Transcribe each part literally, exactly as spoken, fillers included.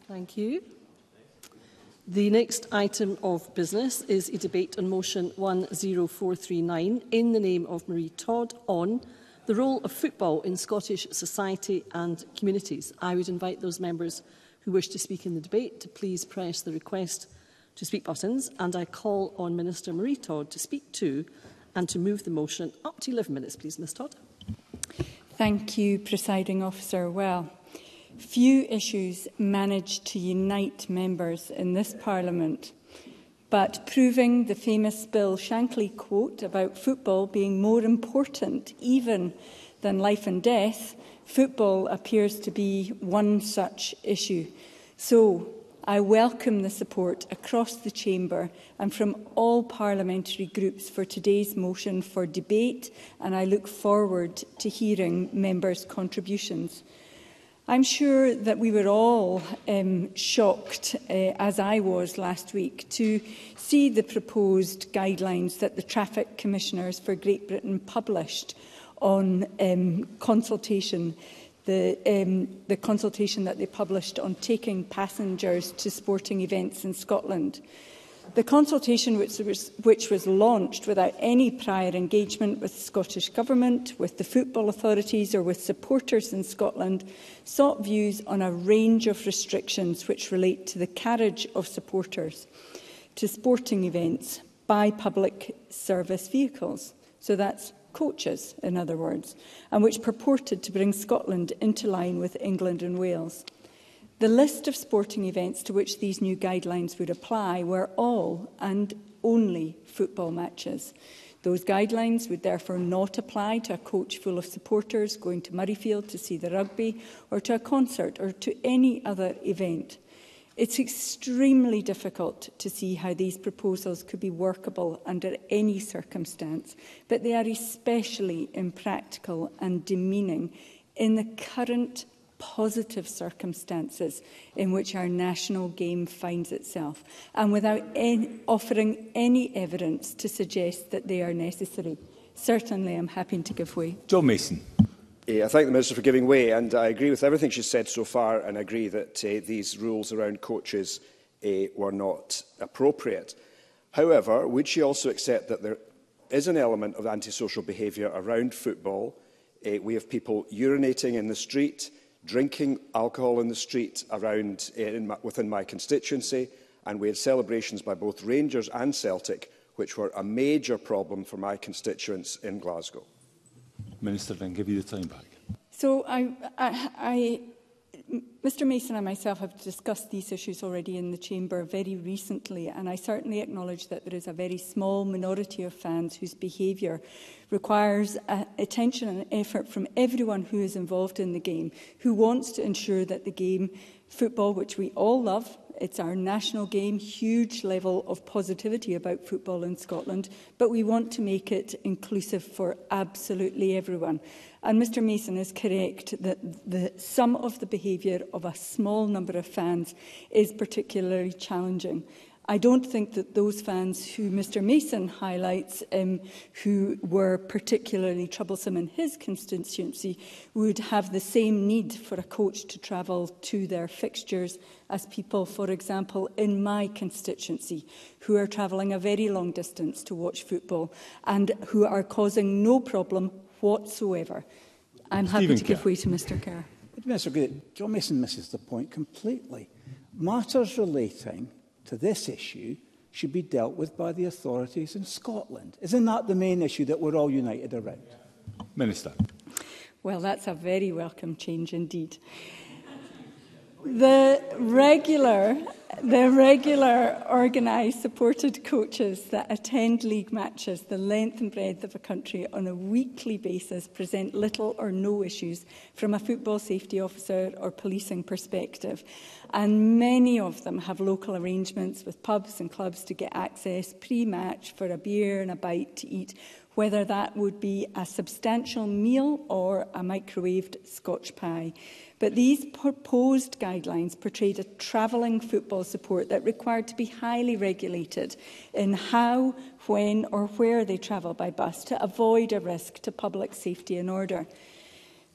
Thank you. The next item of business is a debate on motion one zero four three nine in the name of Marie Todd on the role of football in Scottish society and communities. I would invite those members who wish to speak in the debate to please press the request to speak buttons, and I call on Minister Marie Todd to speak to and to move the motion. Up to eleven minutes, please, Ms Todd. Thank you, Presiding Officer. Well, few issues manage to unite members in this Parliament, but proving the famous Bill Shankly quote about football being more important even than life and death, football appears to be one such issue. So I welcome the support across the Chamber and from all parliamentary groups for today's motion for debate, and I look forward to hearing members' contributions. I'm sure that we were all um, shocked, uh, as I was last week, to see the proposed guidelines that the Traffic Commissioners for Great Britain published on um, consultation, the, um, the consultation that they published on taking passengers to sporting events in Scotland. The consultation, which was, which was launched without any prior engagement with the Scottish Government, with the football authorities or with supporters in Scotland, sought views on a range of restrictions which relate to the carriage of supporters to sporting events by public service vehicles. So that's coaches, in other words, and which purported to bring Scotland into line with England and Wales. The list of sporting events to which these new guidelines would apply were all and only football matches. Those guidelines would therefore not apply to a coach full of supporters going to Murrayfield to see the rugby, or to a concert, or to any other event. It's extremely difficult to see how these proposals could be workable under any circumstance, but they are especially impractical and demeaning in the current positive circumstances in which our national game finds itself, and without any, offering any evidence to suggest that they are necessary. Certainly, I'm happy to give way. John Mason. I thank the Minister for giving way, and I agree with everything she's said so far, and I agree that uh, these rules around coaches uh, were not appropriate. However, would she also accept that there is an element of antisocial behaviour around football? Uh, we have people urinating in the street, drinking alcohol in the street around uh, in my, within my constituency, and we had celebrations by both Rangers and Celtic, which were a major problem for my constituents in Glasgow. Minister, then give you the time back. So, I, I, I, Mr Mason and myself have discussed these issues already in the Chamber very recently, and I certainly acknowledge that there is a very small minority of fans whose behaviour requires uh, attention and effort from everyone who is involved in the game, who wants to ensure that the game, football, which we all love, it's our national game, huge level of positivity about football in Scotland, but we want to make it inclusive for absolutely everyone. And Mr Mason is correct that the, some of the behaviour of a small number of fans is particularly challenging. I don't think that those fans who Mr Mason highlights, um, who were particularly troublesome in his constituency, would have the same need for a coach to travel to their fixtures as people, for example, in my constituency, who are travelling a very long distance to watch football and who are causing no problem whatsoever. I'm happy Stephen to Kerr. give way to Mr Kerr. Mister Great, John Mason misses the point completely. Matters relating to this issue should be dealt with by the authorities in Scotland. Isn't that the main issue that we're all united around? Minister. Well, that's a very welcome change indeed. The regular, the regular organised supported coaches that attend league matches the length and breadth of a country on a weekly basis present little or no issues from a football safety officer or policing perspective. And many of them have local arrangements with pubs and clubs to get access pre-match for a beer and a bite to eat, whether that would be a substantial meal or a microwaved Scotch pie. But these proposed guidelines portrayed a travelling football support that required to be highly regulated in how, when or where they travel by bus to avoid a risk to public safety and order.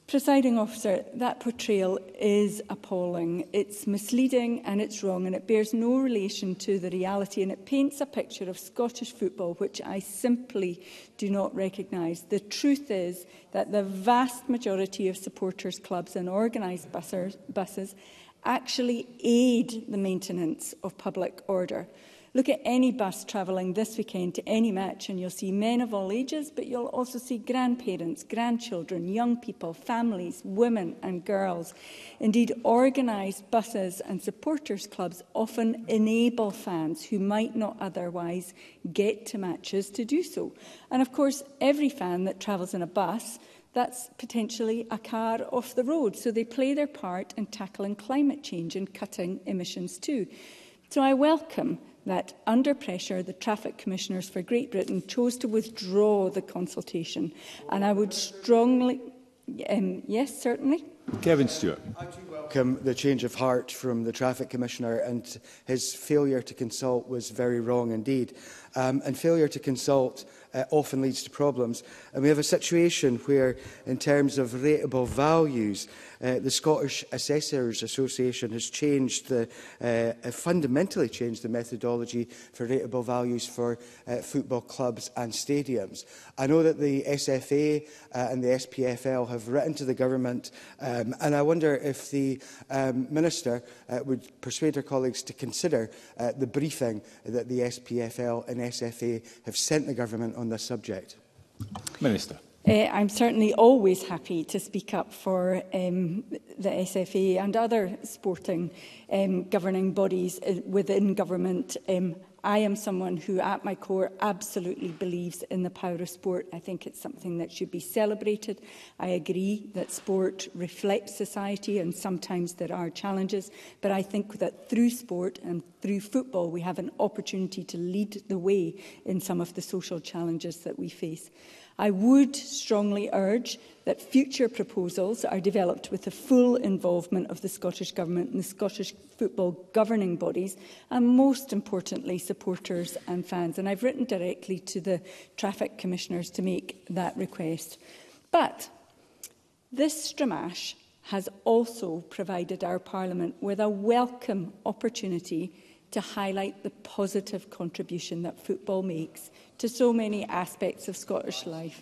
Presiding officer, that portrayal is appalling. It's misleading and it's wrong, and it bears no relation to the reality, and it paints a picture of Scottish football which I simply do not recognise. The truth is that the vast majority of supporters clubs and organised buses, buses actually aid the maintenance of public order. Look at any bus travelling this weekend to any match and you'll see men of all ages, but you'll also see grandparents, grandchildren, young people, families, women and girls. Indeed, organised buses and supporters clubs often enable fans who might not otherwise get to matches to do so. And of course, every fan that travels in a bus, that's potentially a car off the road. So they play their part in tackling climate change and cutting emissions too. So I welcome that, under pressure, the Traffic Commissioners for Great Britain chose to withdraw the consultation. And I would strongly... Um, yes, certainly. Kevin Stewart. I do welcome the change of heart from the Traffic Commissioner, and his failure to consult was very wrong indeed. Um, and failure to consult uh, often leads to problems. And we have a situation where, in terms of rateable values, uh, the Scottish Assessors Association has changed the, uh, fundamentally changed the methodology for rateable values for uh, football clubs and stadiums. I know that the S F A uh, and the S P F L have written to the government, um, and I wonder if the um, Minister uh, would persuade her colleagues to consider uh, the briefing that the S P F L and S F A have sent the government on this subject. Minister. Uh, I'm certainly always happy to speak up for um, the S F A and other sporting um, governing bodies uh, within government. Um, I am someone who, at my core, absolutely believes in the power of sport. I think it's something that should be celebrated. I agree that sport reflects society and sometimes there are challenges, but I think that through sport and through football we have an opportunity to lead the way in some of the social challenges that we face. I would strongly urge that future proposals are developed with the full involvement of the Scottish Government and the Scottish football governing bodies, and most importantly, supporters and fans. And I've written directly to the Traffic Commissioners to make that request. But this stramash has also provided our Parliament with a welcome opportunity to highlight the positive contribution that football makes to so many aspects of Scottish life.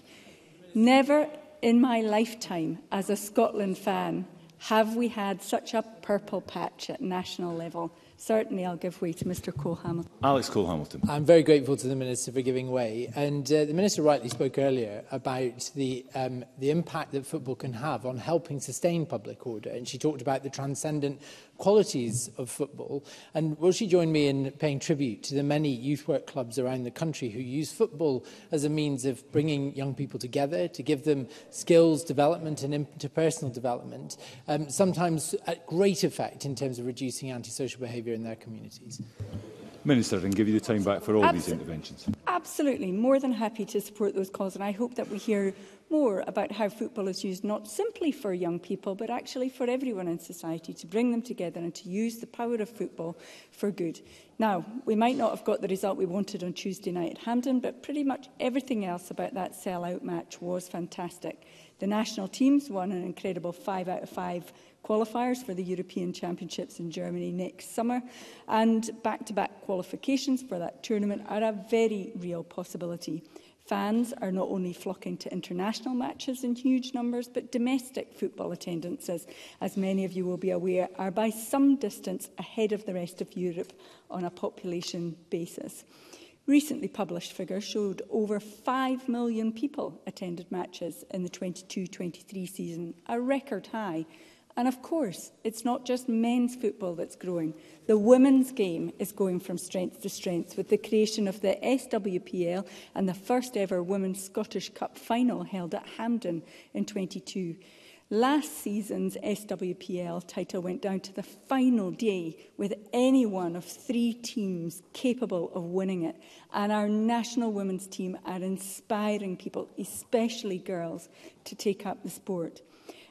Never in my lifetime as a Scotland fan have we had such a purple patch at national level. Certainly I'll give way to Mr Cole-Hamilton. Alex Cole-Hamilton. I'm very grateful to the Minister for giving way. And uh, the Minister rightly spoke earlier about the, um, the impact that football can have on helping sustain public order. And she talked about the transcendent qualities of football. And will she join me in paying tribute to the many youth work clubs around the country who use football as a means of bringing young people together, to give them skills development and interpersonal development, um, sometimes at great effect in terms of reducing antisocial behaviour in their communities? Minister, and give you the time back for all Abs these interventions. Absolutely. More than happy to support those calls, and I hope that we hear more about how football is used not simply for young people, but actually for everyone in society, to bring them together and to use the power of football for good. Now, we might not have got the result we wanted on Tuesday night at Hampden, but pretty much everything else about that sell-out match was fantastic. The national teams won an incredible five out of five qualifiers for the European Championships in Germany next summer, and back-to-back qualifications for that tournament are a very real possibility. Fans are not only flocking to international matches in huge numbers, but domestic football attendances, as many of you will be aware, are by some distance ahead of the rest of Europe on a population basis. Recently published figures showed over five million people attended matches in the twenty-two twenty-three season, a record high. And of course, it's not just men's football that's growing. The women's game is going from strength to strength, with the creation of the S W P L and the first ever Women's Scottish Cup final held at Hampden in twenty-two. Last season's S W P L title went down to the final day with any one of three teams capable of winning it. And our national women's team are inspiring people, especially girls, to take up the sport.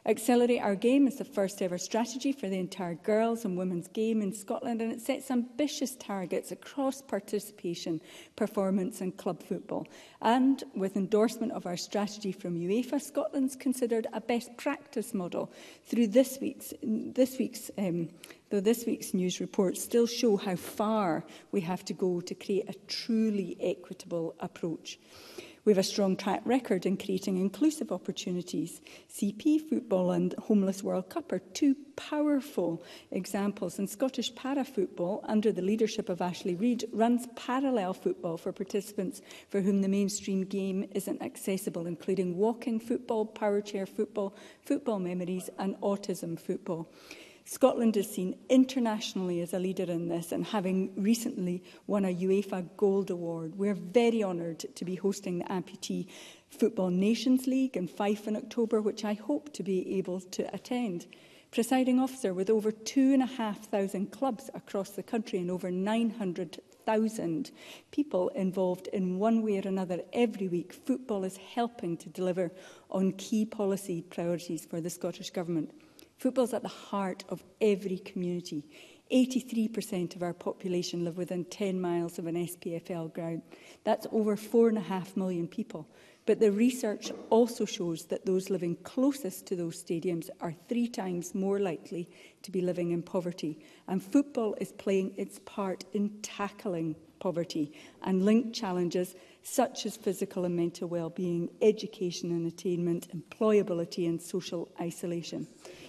Accelerate Our Game is the first ever strategy for the entire girls and women's game in Scotland, and it sets ambitious targets across participation, performance and club football. And with endorsement of our strategy from UEFA, Scotland's considered a best practice model. Through this week's, this week's um, though this week's news reports still show how far we have to go to create a truly equitable approach. We have a strong track record in creating inclusive opportunities. C P Football and Homeless World Cup are two powerful examples, and Scottish para-football, under the leadership of Ashley Reid, runs parallel football for participants for whom the mainstream game isn't accessible, including walking football, power chair football, football memories and autism football. Scotland is seen internationally as a leader in this, and having recently won a UEFA Gold Award, we're very honoured to be hosting the Amputee Football Nations League in Fife in October, which I hope to be able to attend. Presiding Officer, with over two and a half thousand clubs across the country and over nine hundred thousand people involved in one way or another every week, football is helping to deliver on key policy priorities for the Scottish Government. Football is at the heart of every community. eighty-three percent of our population live within ten miles of an S P F L ground. That's over four and a half million people. But the research also shows that those living closest to those stadiums are three times more likely to be living in poverty. And football is playing its part in tackling poverty and linked challenges such as physical and mental well-being, education and attainment, employability and social isolation.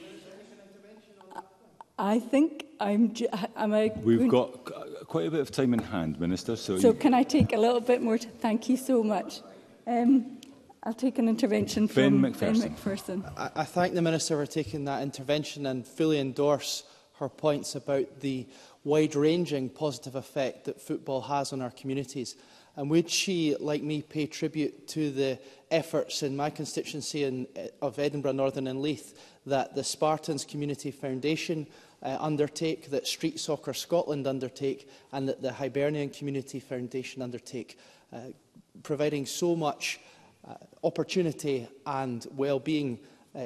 I think I'm... Am I We've got quite a bit of time in hand, Minister. So, so you... can I take a little bit more? Thank you so much. Um, I'll take an intervention from Ben McPherson. Ben McPherson. I, I thank the Minister for taking that intervention and fully endorse her points about the wide-ranging positive effect that football has on our communities. And would she, like me, pay tribute to the efforts in my constituency in, of Edinburgh, Northern and Leith, that the Spartans Community Foundation uh, undertake, that Street Soccer Scotland undertake, and that the Hibernian Community Foundation undertake, uh, providing so much uh, opportunity and well-being uh,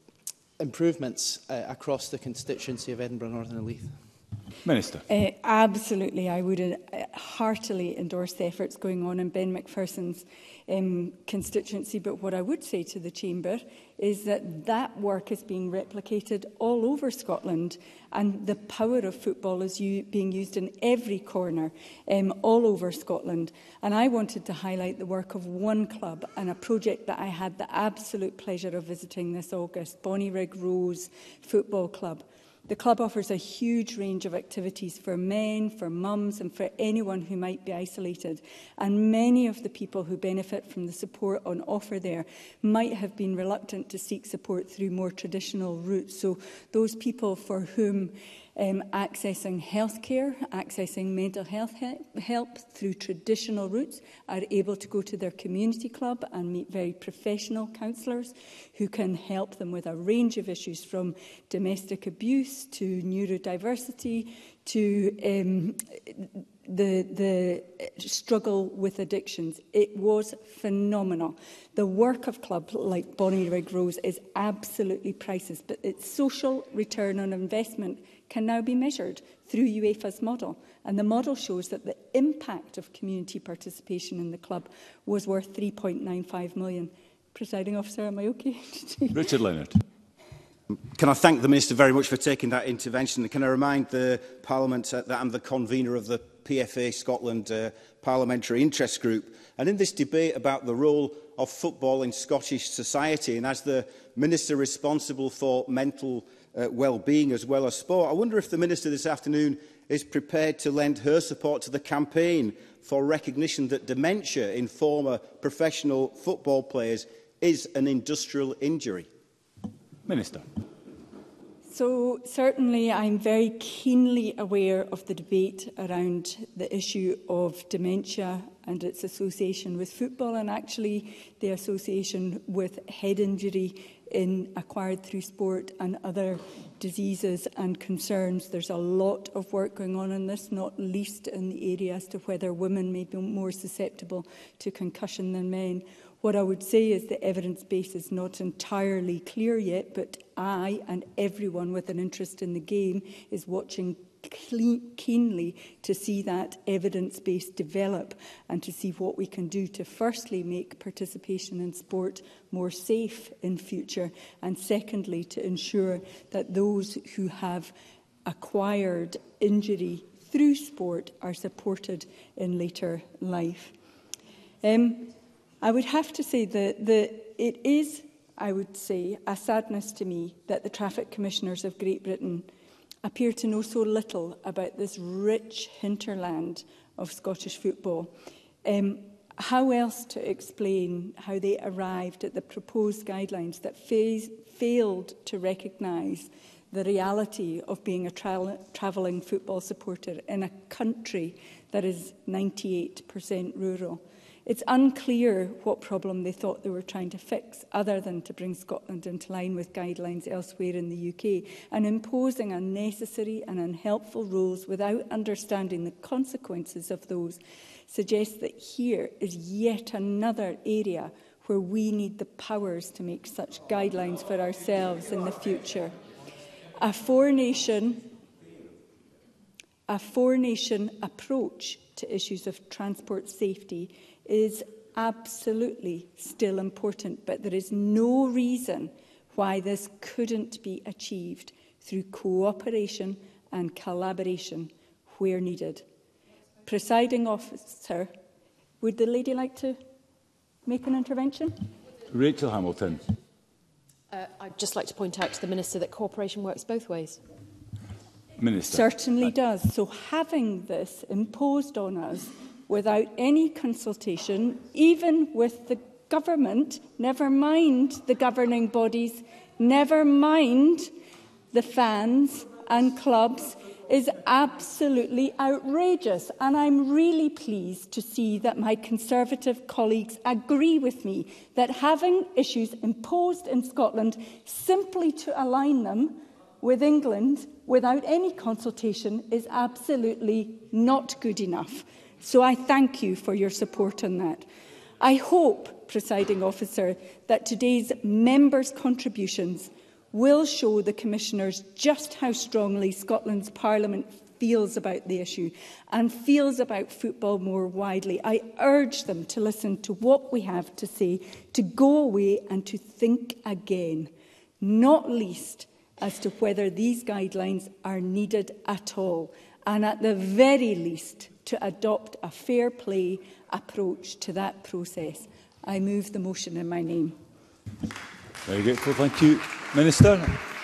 improvements uh, across the constituency of Edinburgh, Northern and Leith. Minister. Uh, absolutely, I would uh, heartily endorse the efforts going on in Ben McPherson's um, constituency. But what I would say to the Chamber is that that work is being replicated all over Scotland, and the power of football is u being used in every corner um, all over Scotland. And I wanted to highlight the work of one club and a project that I had the absolute pleasure of visiting this August, Bonnyrigg Rose Football Club. The club offers a huge range of activities for men, for mums and for anyone who might be isolated. And many of the people who benefit from the support on offer there might have been reluctant to seek support through more traditional routes. So those people for whom um, accessing healthcare, accessing mental health he help through traditional routes are able to go to their community club and meet very professional counsellors who can help them with a range of issues, from domestic abuse to neurodiversity to um, the, the struggle with addictions. It was phenomenal. The work of clubs like Bonnyrigg Rose is absolutely priceless, but its social return on investment can now be measured through UEFA's model. And the model shows that the impact of community participation in the club was worth three point nine five million. Presiding Officer, am I okay? Richard Leonard. Can I thank the Minister very much for taking that intervention? Can I remind the Parliament uh, that I'm the convener of the P F A Scotland uh, Parliamentary Interest Group. And in this debate about the role of football in Scottish society, and as the Minister responsible for mental uh, well-being as well as sport, I wonder if the Minister this afternoon is prepared to lend her support to the campaign for recognition that dementia in former professional football players is an industrial injury. Minister. So certainly I'm very keenly aware of the debate around the issue of dementia and its association with football, and actually the association with head injury in acquired through sport and other diseases and concerns. There's a lot of work going on in this, not least in the area as to whether women may be more susceptible to concussion than men. What I would say is the evidence base is not entirely clear yet, but I and everyone with an interest in the game is watching keenly to see that evidence base develop and to see what we can do to firstly make participation in sport more safe in future, and secondly to ensure that those who have acquired injury through sport are supported in later life. Um, I would have to say that the, it is, I would say, a sadness to me that the Traffic Commissioners of Great Britain appear to know so little about this rich hinterland of Scottish football. Um, how else to explain how they arrived at the proposed guidelines that fa failed to recognise the reality of being a tra travelling football supporter in a country that is ninety-eight percent rural? It's unclear what problem they thought they were trying to fix, other than to bring Scotland into line with guidelines elsewhere in the U K, and imposing unnecessary and unhelpful rules without understanding the consequences of those suggests that here is yet another area where we need the powers to make such guidelines for ourselves in the future. A four-nation a four-nation approach to issues of transport safety is absolutely still important, but there is no reason why this couldn't be achieved through cooperation and collaboration where needed. Presiding Officer, would the lady like to make an intervention? Rachel Hamilton. Uh, I'd just like to point out to the Minister that cooperation works both ways. Minister. Certainly does. So having this imposed on us without any consultation, even with the government, never mind the governing bodies, never mind the fans and clubs, is absolutely outrageous. And I'm really pleased to see that my Conservative colleagues agree with me that having issues imposed in Scotland simply to align them with England without any consultation is absolutely not good enough. So I thank you for your support on that. I hope, Presiding Officer, that today's members' contributions will show the Commissioners just how strongly Scotland's Parliament feels about the issue and feels about football more widely. I urge them to listen to what we have to say, to go away and to think again, not least as to whether these guidelines are needed at all, and at the very least to adopt a fair play approach to that process. I move the motion in my name. Very grateful. Thank you, Minister.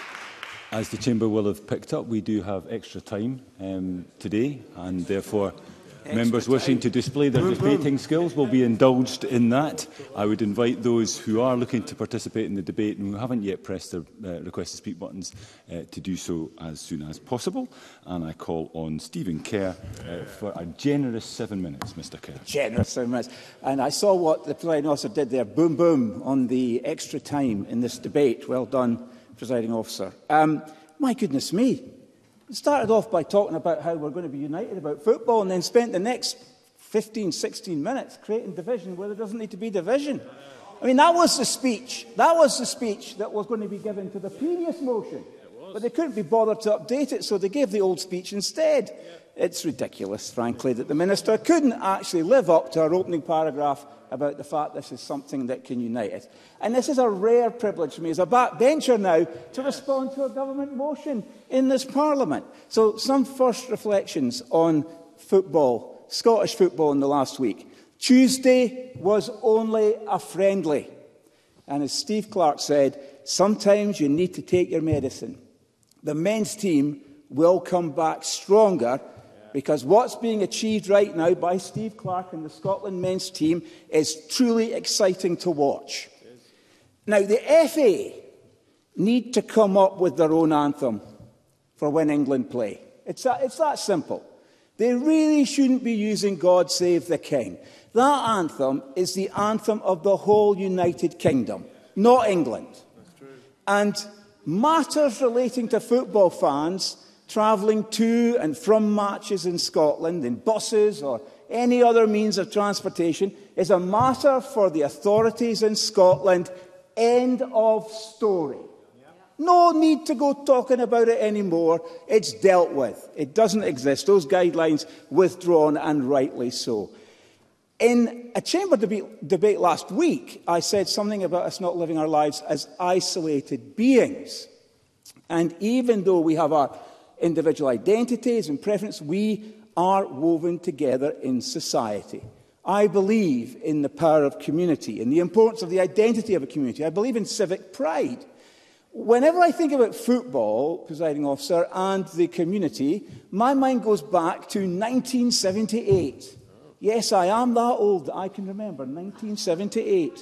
As the Chamber will have picked up, we do have extra time um, today, and therefore extra members time. wishing to display their debating skills will be indulged in that. I would invite those who are looking to participate in the debate and who haven't yet pressed their uh, request to speak buttons uh, to do so as soon as possible. And I call on Stephen Kerr uh, for a generous seven minutes. Mister Kerr. Generous seven minutes. And I saw what the presiding officer did there. Boom, boom, on the extra time in this debate. Well done, presiding officer. Um, my goodness me. We started off by talking about how we're going to be united about football, and then spent the next fifteen, sixteen minutes creating division where there doesn't need to be division. I mean, that was the speech. That was the speech that was going to be given to the previous motion. But they couldn't be bothered to update it, so they gave the old speech instead. It's ridiculous, frankly, that the Minister couldn't actually live up to her opening paragraph about the fact this is something that can unite us. And this is a rare privilege for me as a backbencher now to respond to a government motion in this Parliament. So some first reflections on football, Scottish football in the last week. Tuesday was only a friendly. And as Steve Clarke said, sometimes you need to take your medicine. The men's team will come back stronger, because what's being achieved right now by Steve Clarke and the Scotland men's team is truly exciting to watch. Now, the F A need to come up with their own anthem for when England play. It's that, it's that simple. They really shouldn't be using God Save the King. That anthem is the anthem of the whole United Kingdom, not England. And matters relating to football fans travelling to and from matches in Scotland in buses or any other means of transportation is a matter for the authorities in Scotland. End of story. No need to go talking about it anymore. It's dealt with. It doesn't exist. Those guidelines withdrawn, and rightly so. In a Chamber debate, debate last week, I said something about us not living our lives as isolated beings. And even though we have our individual identities and preferences, we are woven together in society. I believe in the power of community, in the importance of the identity of a community. I believe in civic pride. Whenever I think about football, presiding officer, and the community, my mind goes back to nineteen seventy-eight. Yes, I am that old that I can remember, nineteen seventy-eight.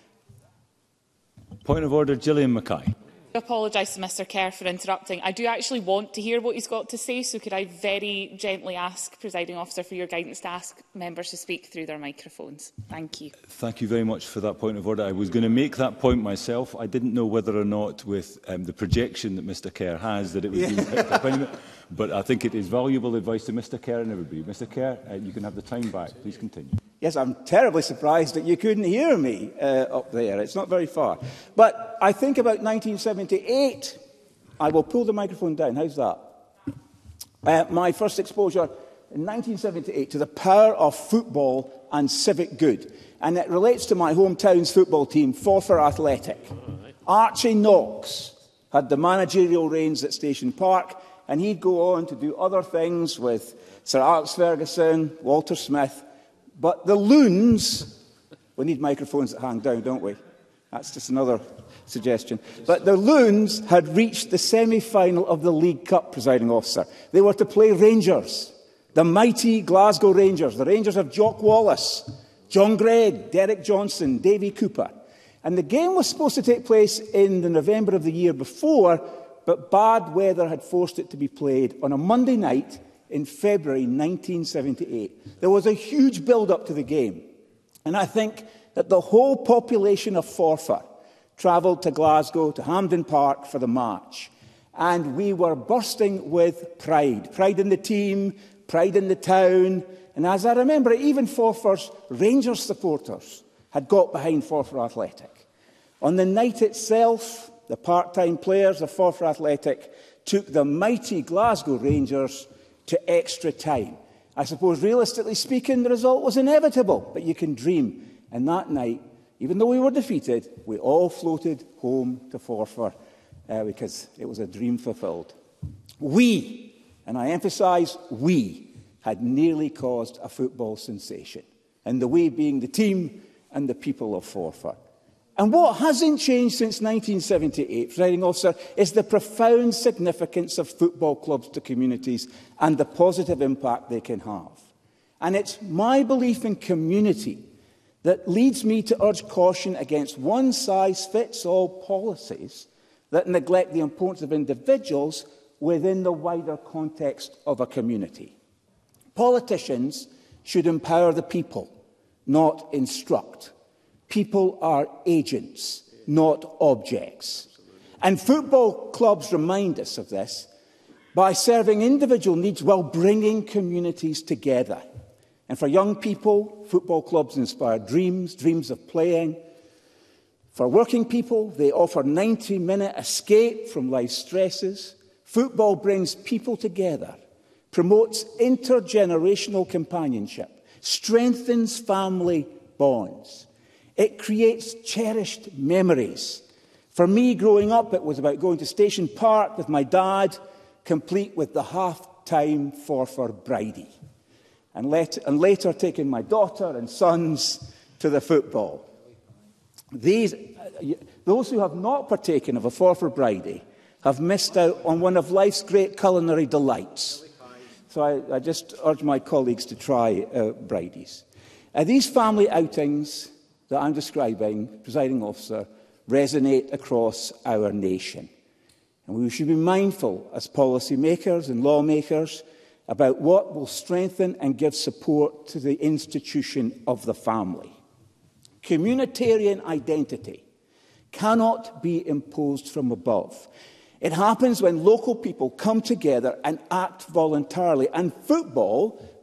Point of order, Gillian Mackay. I apologise to Mr Kerr for interrupting. I do actually want to hear what he's got to say, so could I very gently ask, presiding officer, for your guidance to ask members to speak through their microphones. Thank you. Thank you very much for that point of order. I was going to make that point myself. I didn't know whether or not, with um, the projection that Mr Kerr has, that it was being picked up anyway. But I think it is valuable advice to Mr Kerr and everybody. Mr Kerr, uh, you can have the time back. Please continue. Yes, I'm terribly surprised that you couldn't hear me uh, up there. It's not very far. But I think about nineteen seventy-eight. I will pull the microphone down. How's that? Uh, my first exposure in nineteen seventy-eight to the power of football and civic good. And it relates to my hometown's football team, Forfar Athletic. Archie Knox had the managerial reins at Station Park, and he'd go on to do other things with Sir Alex Ferguson, Walter Smith. But the Loons, we need microphones that hang down, don't we? That's just another suggestion. But the Loons had reached the semi-final of the League Cup, presiding officer. They were to play Rangers, the mighty Glasgow Rangers, the Rangers of Jock Wallace, John Gregg, Derek Johnson, Davy Cooper. And the game was supposed to take place in the November of the year before, but bad weather had forced it to be played on a Monday night in February nineteen seventy-eight. There was a huge build-up to the game. And I think that the whole population of Forfar travelled to Glasgow, to Hampden Park for the match. And we were bursting with pride. Pride in the team, pride in the town. And as I remember, even Forfar's Rangers supporters had got behind Forfar Athletic. On the night itself, the part-time players of Forfar Athletic took the mighty Glasgow Rangers to extra time. I suppose, realistically speaking, the result was inevitable, but you can dream. And that night, even though we were defeated, we all floated home to Forfar uh, because it was a dream fulfilled. We, and I emphasise we, had nearly caused a football sensation, and the we being the team and the people of Forfar. And what hasn't changed since nineteen seventy-eight, presiding officer, is the profound significance of football clubs to communities and the positive impact they can have. And it's my belief in community that leads me to urge caution against one-size-fits-all policies that neglect the importance of individuals within the wider context of a community. Politicians should empower the people, not instruct. People are agents, not objects. And football clubs remind us of this by serving individual needs while bringing communities together. And for young people, football clubs inspire dreams, dreams of playing. For working people, they offer ninety-minute escape from life's stresses. Football brings people together, promotes intergenerational companionship, strengthens family bonds. It creates cherished memories. For me, growing up, it was about going to Station Park with my dad, complete with the half-time Forfar Bridie, and, let, and later taking my daughter and sons to the football. These, those who have not partaken of a Forfar Bridie have missed out on one of life's great culinary delights. So I, I just urge my colleagues to try uh, Bridies. Uh, these family outings that I'm describing, presiding officer, resonate across our nation. And we should be mindful as policymakers and lawmakers about what will strengthen and give support to the institution of the family. Communitarian identity cannot be imposed from above. It happens when local people come together and act voluntarily, and football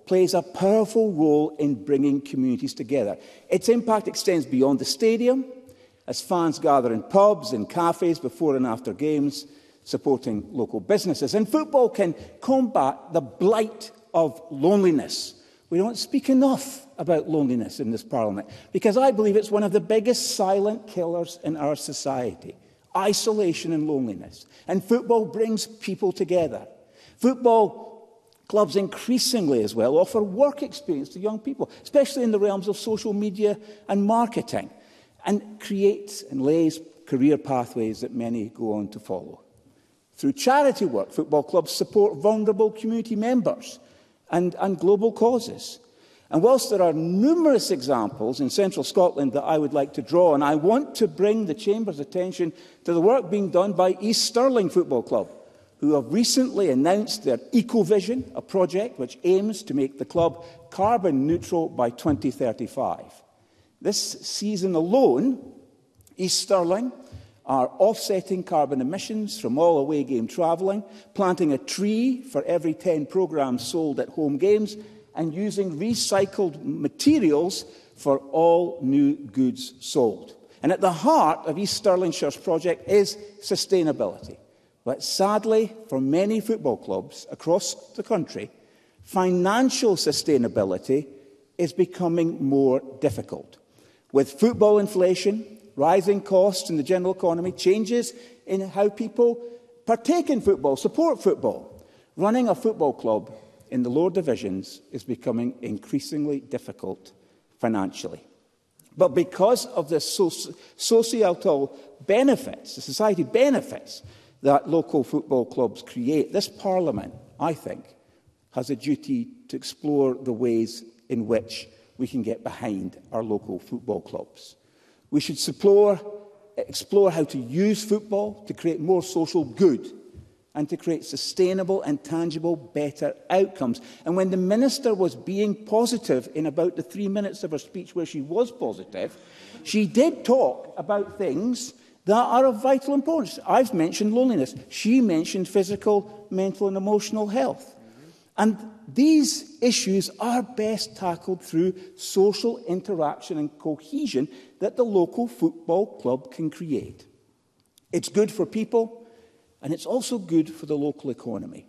plays a powerful role in bringing communities together. Its impact extends beyond the stadium, as fans gather in pubs and cafes before and after games, supporting local businesses. And football can combat the blight of loneliness. We don't speak enough about loneliness in this Parliament, because I believe it's one of the biggest silent killers in our society. Isolation and loneliness. And football brings people together. Football clubs increasingly as well offer work experience to young people, especially in the realms of social media and marketing, and creates and lays career pathways that many go on to follow. Through charity work, football clubs support vulnerable community members and, and global causes. And whilst there are numerous examples in central Scotland that I would like to draw, and I want to bring the Chamber's attention to the work being done by East Stirling Football Club, who have recently announced their Ecovision, a project which aims to make the club carbon neutral by twenty thirty-five. This season alone, East Stirling are offsetting carbon emissions from all away game travelling, planting a tree for every ten programmes sold at home games, and using recycled materials for all new goods sold. And at the heart of East Stirlingshire's project is sustainability. But sadly, for many football clubs across the country, financial sustainability is becoming more difficult. With football inflation, rising costs in the general economy, changes in how people partake in football, support football, running a football club in the lower divisions is becoming increasingly difficult financially. But because of the soci societal benefits, the society benefits that local football clubs create, this Parliament, I think, has a duty to explore the ways in which we can get behind our local football clubs. We should explore, explore how to use football to create more social good and to create sustainable and tangible better outcomes. And when the Minister was being positive in about the three minutes of her speech where she was positive, she did talk about things that are of vital importance. I've mentioned loneliness. She mentioned physical, mental and emotional health. And these issues are best tackled through social interaction and cohesion that the local football club can create. It's good for people, and it's also good for the local economy.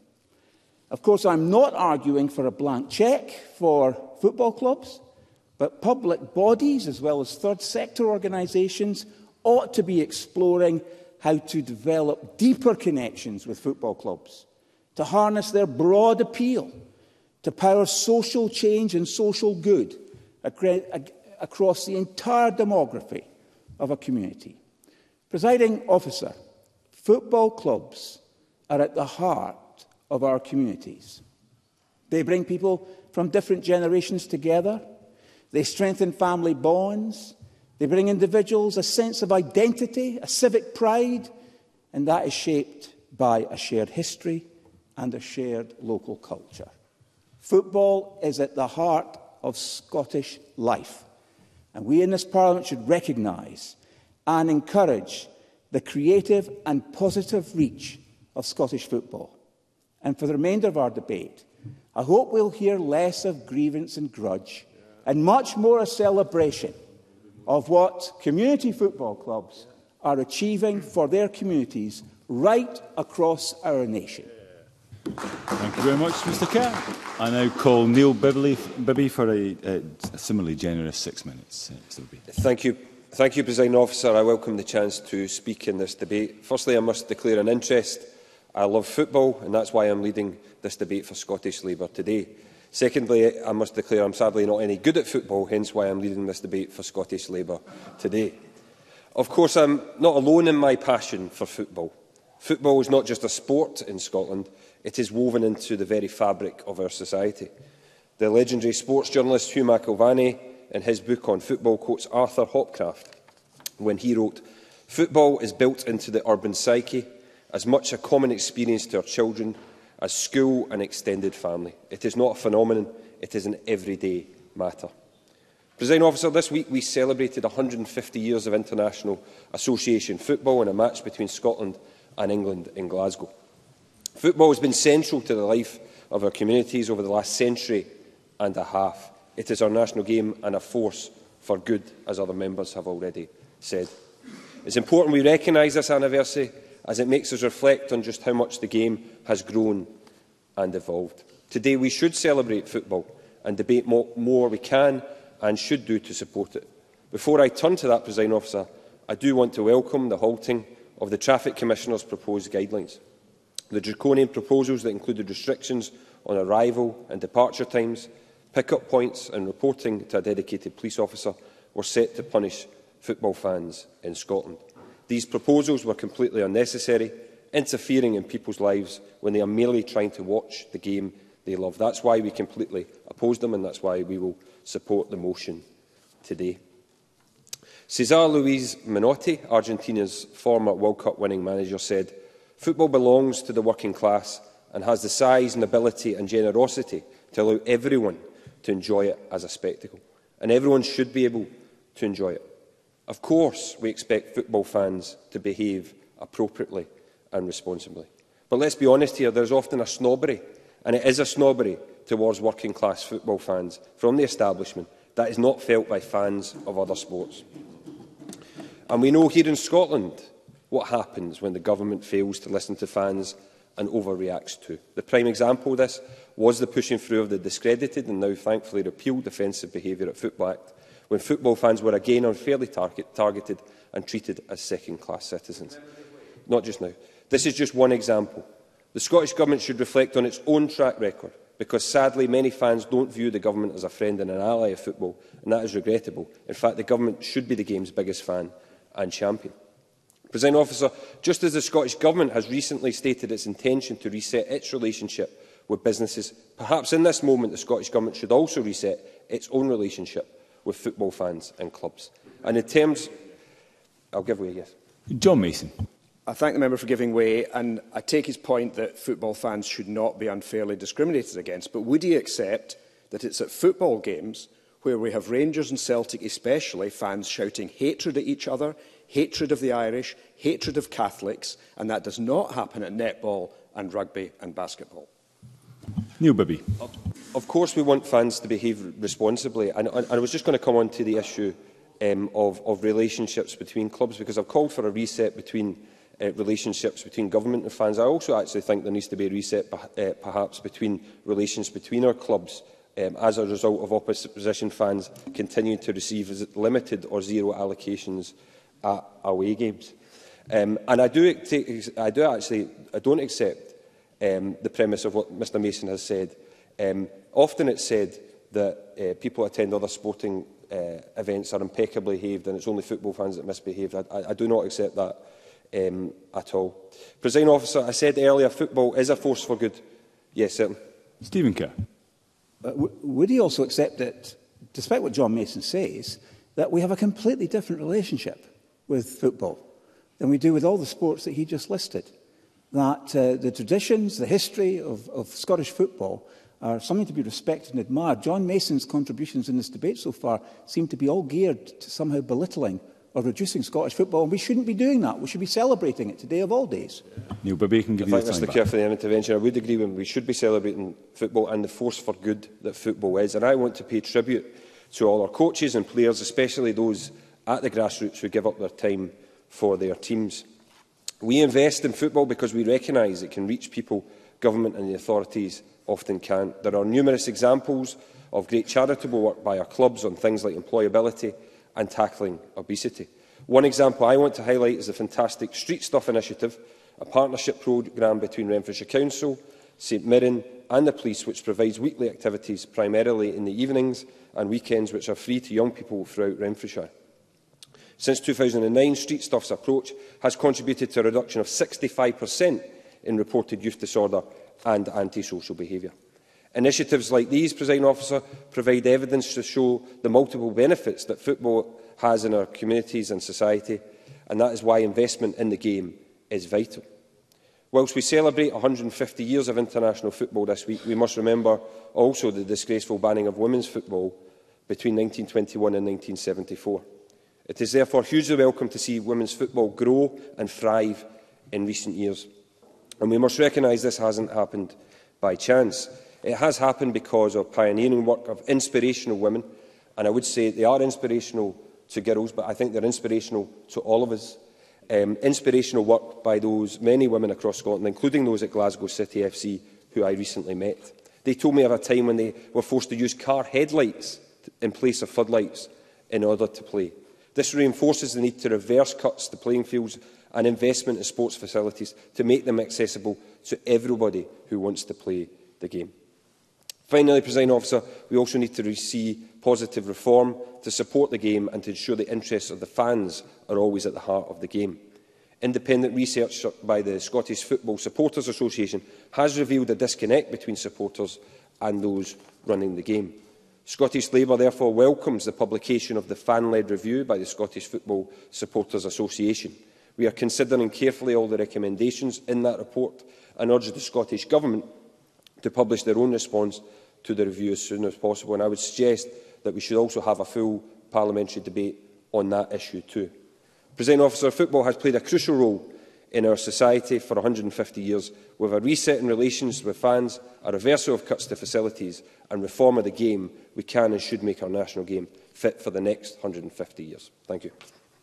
Of course, I'm not arguing for a blank cheque for football clubs, but public bodies, as well as third sector organisations, ought to be exploring how to develop deeper connections with football clubs, to harness their broad appeal, to power social change and social good across the entire demography of a community. Presiding officer, football clubs are at the heart of our communities. They bring people from different generations together. They strengthen family bonds. They bring individuals a sense of identity, a civic pride, and that is shaped by a shared history and a shared local culture. Football is at the heart of Scottish life, and we in this Parliament should recognise and encourage the creative and positive reach of Scottish football. And for the remainder of our debate, I hope we'll hear less of grievance and grudge and much more a celebration of what community football clubs are achieving for their communities right across our nation. Thank you very much, Mr Kerr. I now call Neil Bibby, Bibby for a, a, a similarly generous six minutes. Uh, Thank you. Thank you, Presiding Officer. I welcome the chance to speak in this debate. Firstly, I must declare an interest. I love football, and that's why I'm leading this debate for Scottish Labour today. Secondly, I must declare I'm sadly not any good at football, hence why I'm leading this debate for Scottish Labour today. Of course, I'm not alone in my passion for football. Football is not just a sport in Scotland, it is woven into the very fabric of our society. The legendary sports journalist Hugh McIlvanney, in his book on football, quotes Arthur Hopcraft when he wrote, "Football is built into the urban psyche, as much a common experience to our children as school and extended family. It is not a phenomenon, it is an everyday matter." Presiding Officer, this week we celebrated one hundred and fifty years of international association football in a match between Scotland and England in Glasgow. Football has been central to the life of our communities over the last century and a half. It is our national game and a force for good, as other members have already said. It's important we recognise this anniversary, as it makes us reflect on just how much the game has grown and evolved. Today we should celebrate football and debate more, more we can and should do to support it. Before I turn to that, Presiding Officer, I do want to welcome the halting of the Traffic Commissioner's proposed guidelines. The draconian proposals that included restrictions on arrival and departure times, pick-up points and reporting to a dedicated police officer were set to punish football fans in Scotland. These proposals were completely unnecessary, interfering in people's lives when they are merely trying to watch the game they love. That's why we completely oppose them, and that's why we will support the motion today. Cesar Luis Menotti, Argentina's former World Cup winning manager, said, "Football belongs to the working class and has the size and ability and generosity to allow everyone to enjoy it as a spectacle. And everyone should be able to enjoy it. Of course, we expect football fans to behave appropriately and responsibly. But let's be honest here, there's often a snobbery, and it is a snobbery towards working-class football fans from the establishment that is not felt by fans of other sports. And we know here in Scotland what happens when the government fails to listen to fans and overreacts to. The prime example of this was the pushing through of the discredited and now thankfully repealed Defensive Behaviour at Football Act, when football fans were again unfairly target, targeted and treated as second-class citizens. Not just now. This is just one example. The Scottish Government should reflect on its own track record, because sadly many fans don't view the Government as a friend and an ally of football, and that is regrettable. In fact, the Government should be the game's biggest fan and champion. Presiding Officer, just as the Scottish Government has recently stated its intention to reset its relationship with businesses, perhaps in this moment the Scottish Government should also reset its own relationship with football fans and clubs. And in terms... I'll give way, yes. John Mason. I thank the member for giving way, and I take his point that football fans should not be unfairly discriminated against. But would he accept that it's at football games where we have Rangers and Celtic especially, fans shouting hatred at each other, hatred of the Irish, hatred of Catholics, and that does not happen at netball and rugby and basketball? Neil Bibby. Of course we want fans to behave responsibly, and, and I was just going to come on to the issue um, of, of relationships between clubs, because I've called for a reset between uh, relationships between government and fans. I also actually think there needs to be a reset uh, perhaps between relations between our clubs um, as a result of opposition fans continuing to receive limited or zero allocations at away games. Um, and I do, take, I do actually I don't accept um, the premise of what Mr Mason has said. Um, often it's said that uh, people who attend other sporting uh, events are impeccably behaved and it's only football fans that misbehave. I, I, I do not accept that um, at all. Presiding Officer, I said earlier football is a force for good. Yes, certainly. Stephen Kerr. Uh, would he also accept that, despite what John Mason says, that we have a completely different relationship with football than we do with all the sports that he just listed? That uh, the traditions, the history of, of Scottish football are something to be respected and admired. John Mason's contributions in this debate so far seem to be all geared to somehow belittling or reducing Scottish football, and we shouldn't be doing that. We should be celebrating it today of all days. Neil Bibby can give I you the thank time Mr back. Kerr for the intervention. I would agree with him. We should be celebrating football and the force for good that football is. And I want to pay tribute to all our coaches and players, especially those at the grassroots who give up their time for their teams. We invest in football because we recognise it can reach people government and the authorities often can't. There are numerous examples of great charitable work by our clubs on things like employability and tackling obesity. One example I want to highlight is the fantastic Street Stuff initiative, a partnership programme between Renfrewshire Council, St Mirren and the police, which provides weekly activities primarily in the evenings and weekends, which are free to young people throughout Renfrewshire. Since two thousand nine, Street Stuff's approach has contributed to a reduction of sixty-five percent in reported youth disorder and antisocial behaviour. Initiatives like these, Presiding Officer, provide evidence to show the multiple benefits that football has in our communities and society, and that is why investment in the game is vital. Whilst we celebrate one hundred and fifty years of international football this week, we must remember also the disgraceful banning of women's football between nineteen twenty-one and nineteen seventy-four. It is therefore hugely welcome to see women's football grow and thrive in recent years. And we must recognise this hasn't happened by chance. It has happened because of pioneering work of inspirational women, and I would say they are inspirational to girls, but I think they're inspirational to all of us. Um, inspirational work by those many women across Scotland, including those at Glasgow City F C, who I recently met. They told me of a time when they were forced to use car headlights in place of floodlights in order to play. This reinforces the need to reverse cuts to playing fields and investment in sports facilities to make them accessible to everybody who wants to play the game. Finally, Presiding Officer, we also need to see positive reform to support the game and to ensure the interests of the fans are always at the heart of the game. Independent research by the Scottish Football Supporters Association has revealed a disconnect between supporters and those running the game. Scottish Labour therefore welcomes the publication of the fan-led review by the Scottish Football Supporters Association. We are considering carefully all the recommendations in that report and urge the Scottish Government to publish their own response to the review as soon as possible. And I would suggest that we should also have a full parliamentary debate on that issue too. Presiding Officer, football has played a crucial role in our society for one hundred and fifty years, with a reset in relations with fans, a reversal of cuts to facilities and reform of the game. We can and should make our national game fit for the next one hundred and fifty years. Thank you.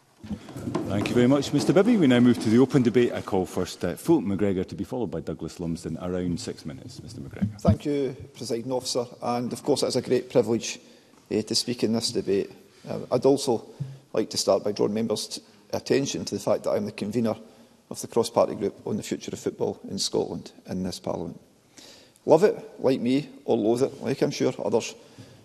Thank you very much, Mr Bibby. We now move to the open debate. I call first uh, Fulton McGregor, to be followed by Douglas Lumsden. Around six minutes, Mr McGregor. Thank you, Presiding Officer. And of course, it is a great privilege uh, to speak in this debate. Uh, I'd also like to start by drawing members' attention to the fact that I am the convener of the cross-party group on the future of football in Scotland in this Parliament. Love it, like me, or loathe it, like I'm sure others.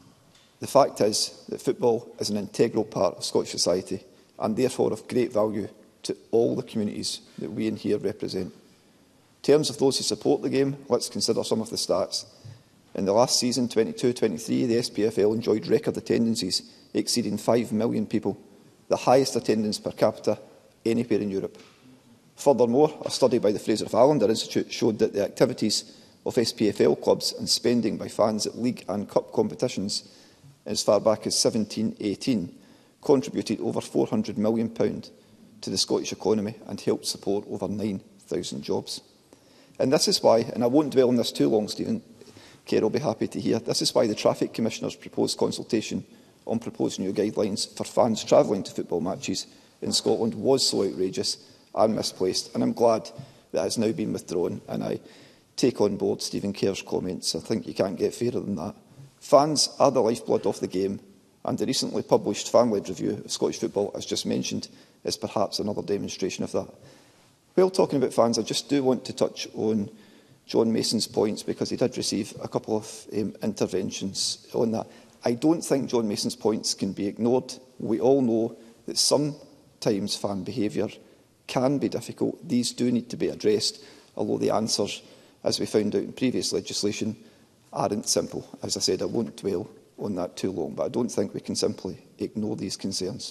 The fact is that football is an integral part of Scottish society and therefore of great value to all the communities that we in here represent. In terms of those who support the game, let's consider some of the stats. In the last season, twenty-two twenty-three, the S P F L enjoyed record attendances exceeding five million people, the highest attendance per capita anywhere in Europe. Furthermore, a study by the Fraser of Allender Institute showed that the activities of S P F L clubs and spending by fans at league and cup competitions as far back as seventeen eighteen contributed over four hundred million pounds to the Scottish economy and helped support over nine thousand jobs. And this is why, and I won't dwell on this too long, Stephen Kerr will be happy to hear, this is why the Traffic Commissioner's proposed consultation on proposed new guidelines for fans travelling to football matches in Scotland was so outrageous and misplaced, and I'm glad that has now been withdrawn, and I take on board Stephen Kerr's comments. I think you can't get fairer than that. Fans are the lifeblood of the game, and the recently published fan-led review of Scottish football, as just mentioned, is perhaps another demonstration of that. While talking about fans, I just do want to touch on John Mason's points, because he did receive a couple of um, interventions on that. I don't think John Mason's points can be ignored. We all know that sometimes fan behaviour can be difficult. These do need to be addressed, although the answers, as we found out in previous legislation, aren't simple. As I said, I won't dwell on that too long, but I don't think we can simply ignore these concerns.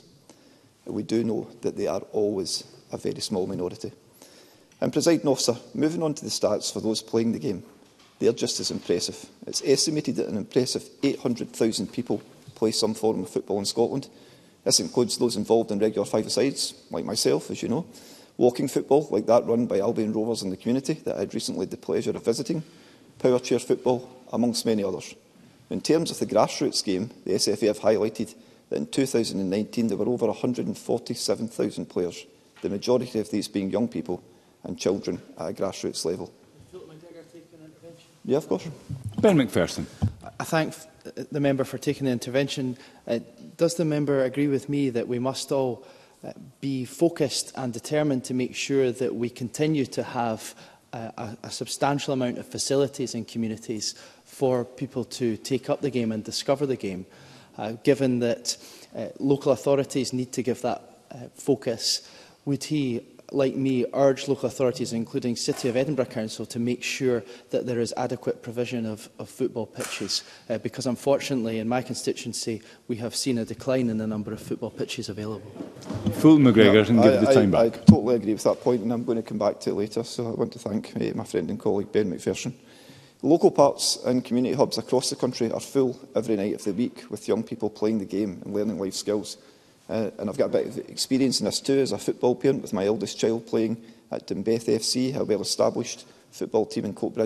We do know that they are always a very small minority. And, Presiding Officer, moving on to the stats for those playing the game, they are just as impressive. It's estimated that an impressive eight hundred thousand people play some form of football in Scotland. This includes those involved in regular five-a-sides, like myself, as you know, walking football, like that run by Albion Rovers in the community that I had recently the pleasure of visiting, power chair football, amongst many others. In terms of the grassroots game, the S F A have highlighted that in two thousand nineteen there were over one hundred and forty-seven thousand players, the majority of these being young people and children at a grassroots level. Yeah, of course. Ben McPherson. I thank the member for taking the intervention. Uh, does the member agree with me that we must all uh, be focused and determined to make sure that we continue to have uh, a, a substantial amount of facilities in communities for people to take up the game and discover the game, uh, given that uh, local authorities need to give that uh, focus? Would he, like me, urge local authorities, including City of Edinburgh Council, to make sure that there is adequate provision of, of football pitches? Uh, because unfortunately, in my constituency, we have seen a decline in the number of football pitches available. Fulton McGregor, yeah, and give I, the time I, back. I totally agree with that point, and I'm going to come back to it later, so I want to thank uh, my friend and colleague Ben McPherson. Local parks and community hubs across the country are full every night of the week with young people playing the game and learning life skills. Uh, and I've got a bit of experience in this too as a football parent, with my eldest child playing at Dunbeth F C, a well-established football team in Coatbridge,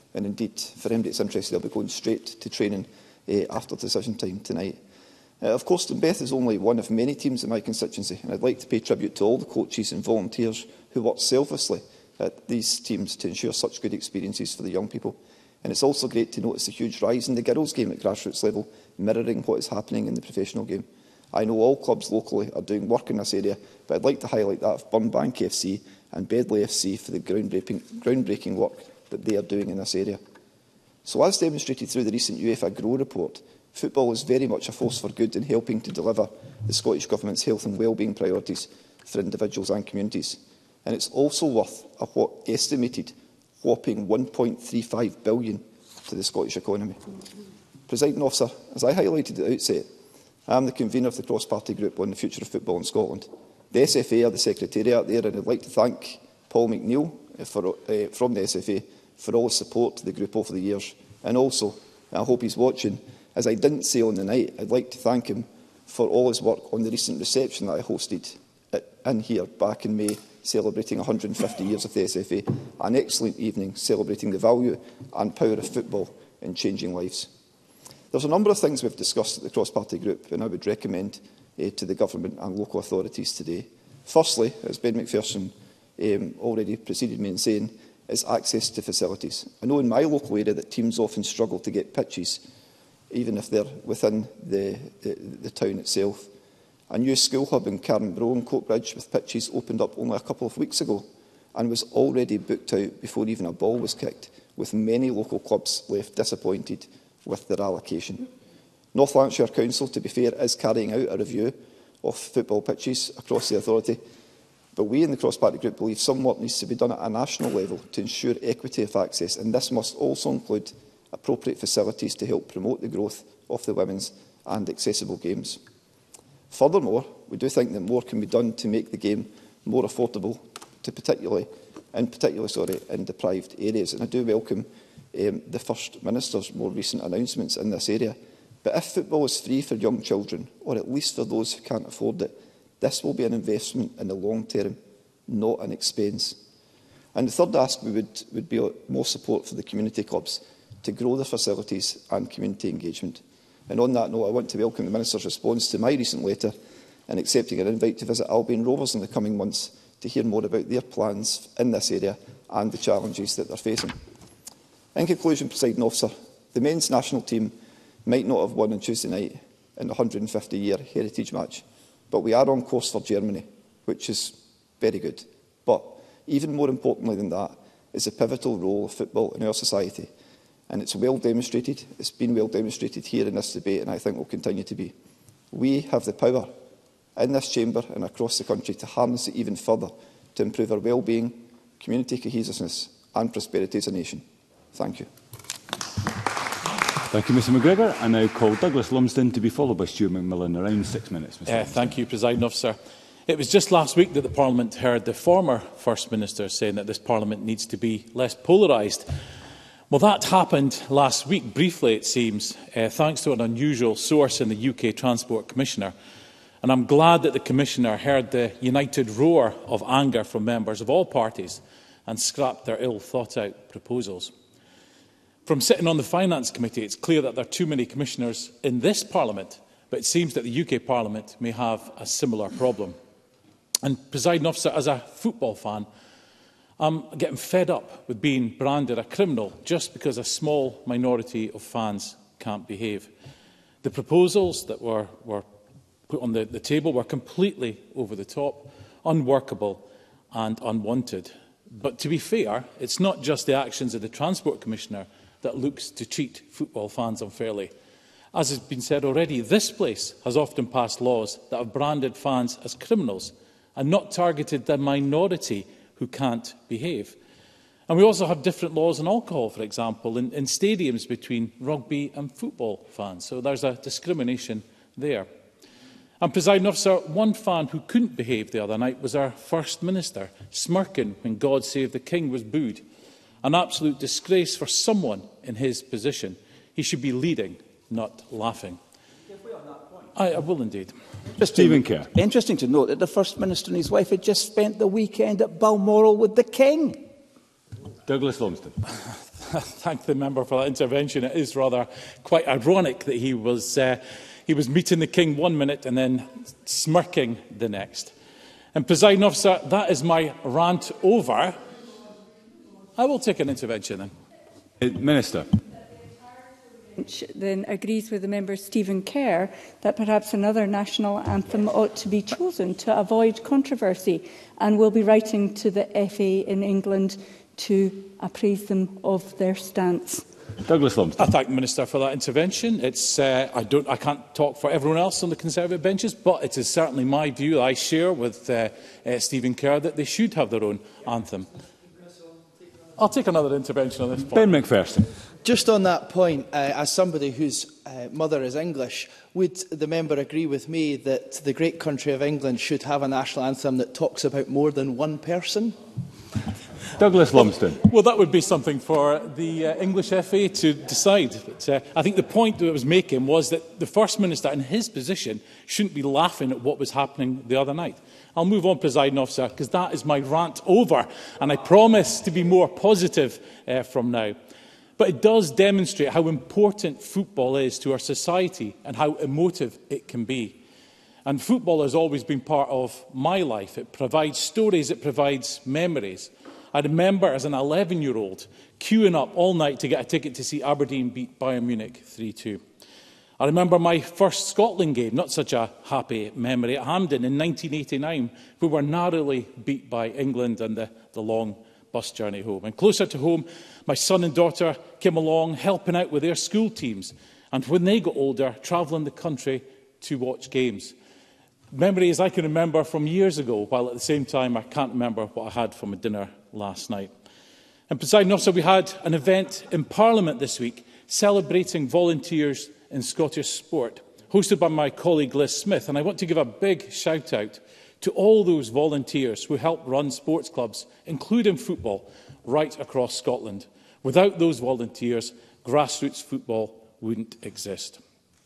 And indeed, for anybody that's interested, they'll be going straight to training uh, after decision time tonight. Uh, of course, Dunbeth is only one of many teams in my constituency, and I'd like to pay tribute to all the coaches and volunteers who work selflessly at these teams to ensure such good experiences for the young people. And it's also great to notice the huge rise in the girls' game at grassroots level, mirroring what is happening in the professional game. I know all clubs locally are doing work in this area, but I'd like to highlight that of Burnbank F C and Bedley F C for the groundbreaking, groundbreaking work that they are doing in this area. So, as demonstrated through the recent UEFA Grow report, football is very much a force for good in helping to deliver the Scottish Government's health and wellbeing priorities for individuals and communities. And it's also worth a what estimated whopping one point three five billion pounds to the Scottish economy. Presiding Officer, as I highlighted at the outset, I am the convener of the cross-party group on the future of football in Scotland. The S F A are the secretariat there, and I'd like to thank Paul McNeill for, uh, from the S F A for all his support to the group over the years. And also, I hope he's watching, as I didn't say on the night, I'd like to thank him for all his work on the recent reception that I hosted at, in here back in May, celebrating one hundred and fifty years of the S F A, an excellent evening celebrating the value and power of football in changing lives. There's a number of things we've discussed at the cross-party group, and I would recommend uh, to the government and local authorities today. Firstly, as Ben McPherson um, already preceded me in saying, is access to facilities. I know in my local area that teams often struggle to get pitches, even if they're within the, the, the town itself. A new school hub in Carnbrough and Coatbridge with pitches opened up only a couple of weeks ago and was already booked out before even a ball was kicked, with many local clubs left disappointed with their allocation. North Lanarkshire Council, to be fair, is carrying out a review of football pitches across the authority, but we in the cross-party group believe some work needs to be done at a national level to ensure equity of access, and this must also include appropriate facilities to help promote the growth of the women's and accessible games. Furthermore, we do think that more can be done to make the game more affordable, to particularly, in particularly sorry, in deprived areas. And I do welcome um, the First Minister's more recent announcements in this area. But if football is free for young children, or at least for those who can't afford it, this will be an investment in the long term, not an expense. And the third ask we would, would be more support for the community clubs to grow their facilities and community engagement. And on that note, I want to welcome the Minister's response to my recent letter and accepting an invite to visit Albion Rovers in the coming months to hear more about their plans in this area and the challenges that they're facing. In conclusion, Presiding Officer, the men's national team might not have won on Tuesday night in the one hundred and fifty year heritage match, but we are on course for Germany, which is very good. But even more importantly than that is the pivotal role of football in our society. And it's well demonstrated, it's been well demonstrated here in this debate, and I think will continue to be. We have the power in this chamber and across the country to harness it even further to improve our well-being, community cohesiveness and prosperity as a nation. Thank you. Thank you, Mr McGregor. I now call Douglas Lumsden to be followed by Stuart McMillan. Around six minutes, Mr Uh, thank you, Presiding Officer. It was just last week that the Parliament heard the former First Minister saying that this Parliament needs to be less polarised. Well, that happened last week, briefly it seems, uh, thanks to an unusual source in the U K Transport Commissioner. And I'm glad that the Commissioner heard the united roar of anger from members of all parties and scrapped their ill-thought-out proposals. From sitting on the Finance Committee, it's clear that there are too many commissioners in this Parliament, but it seems that the U K Parliament may have a similar problem. And, Presiding Officer, as a football fan, I'm getting fed up with being branded a criminal just because a small minority of fans can't behave. The proposals that were, were put on the, the table were completely over the top, unworkable and unwanted. But to be fair, it's not just the actions of the Transport Commissioner that looks to cheat football fans unfairly. As has been said already, this place has often passed laws that have branded fans as criminals and not targeted the minority who can't behave. And we also have different laws on alcohol, for example, in, in stadiums between rugby and football fans. So there's a discrimination there. And, Presiding Officer, one fan who couldn't behave the other night was our First Minister, smirking when God Save the King was booed. An absolute disgrace for someone in his position. He should be leading, not laughing. I, I will indeed. Stephen Kerr. Interesting to note that the First Minister and his wife had just spent the weekend at Balmoral with the King. Douglas Lumsden. thank the member for that intervention. It is rather quite ironic that he was, uh, he was meeting the King one minute and then smirking the next. And, Presiding Officer, that is my rant over. I will take an intervention then. Uh, Minister. Then agrees with the member Stephen Kerr that perhaps another national anthem ought to be chosen to avoid controversy, and will be writing to the F A in England to appraise them of their stance. Douglas Lumsden. I thank the Minister for that intervention. It's, uh, I, don't, I can't talk for everyone else on the Conservative benches, but it is certainly my view I share with uh, uh, Stephen Kerr that they should have their own anthem. I'll take another intervention on this point. Ben McPherson. Just on that point, uh, as somebody whose uh, mother is English, would the member agree with me that the great country of England should have a national anthem that talks about more than one person? Douglas Lumsden. Well, that would be something for the uh, English F A to decide. But, uh, I think the point that I was making was that the First Minister in his position shouldn't be laughing at what was happening the other night. I'll move on, Presiding Officer, because that is my rant over, and I promise to be more positive uh, from now. But it does demonstrate how important football is to our society and how emotive it can be. And football has always been part of my life. It provides stories, it provides memories. I remember as an eleven-year-old queuing up all night to get a ticket to see Aberdeen beat Bayern Munich three two. I remember my first Scotland game, not such a happy memory, at Hampden in nineteen eighty-nine, we were narrowly beat by England and the, the long bus journey home. And closer to home, my son and daughter came along helping out with their school teams, and when they got older, travelling the country to watch games. Memories I can remember from years ago, while at the same time I can't remember what I had from a dinner last night. And Presiding Officer, we had an event in Parliament this week celebrating volunteers in Scottish sport, hosted by my colleague Liz Smith. And I want to give a big shout out to all those volunteers who help run sports clubs, including football, right across Scotland. Without those volunteers, grassroots football wouldn't exist.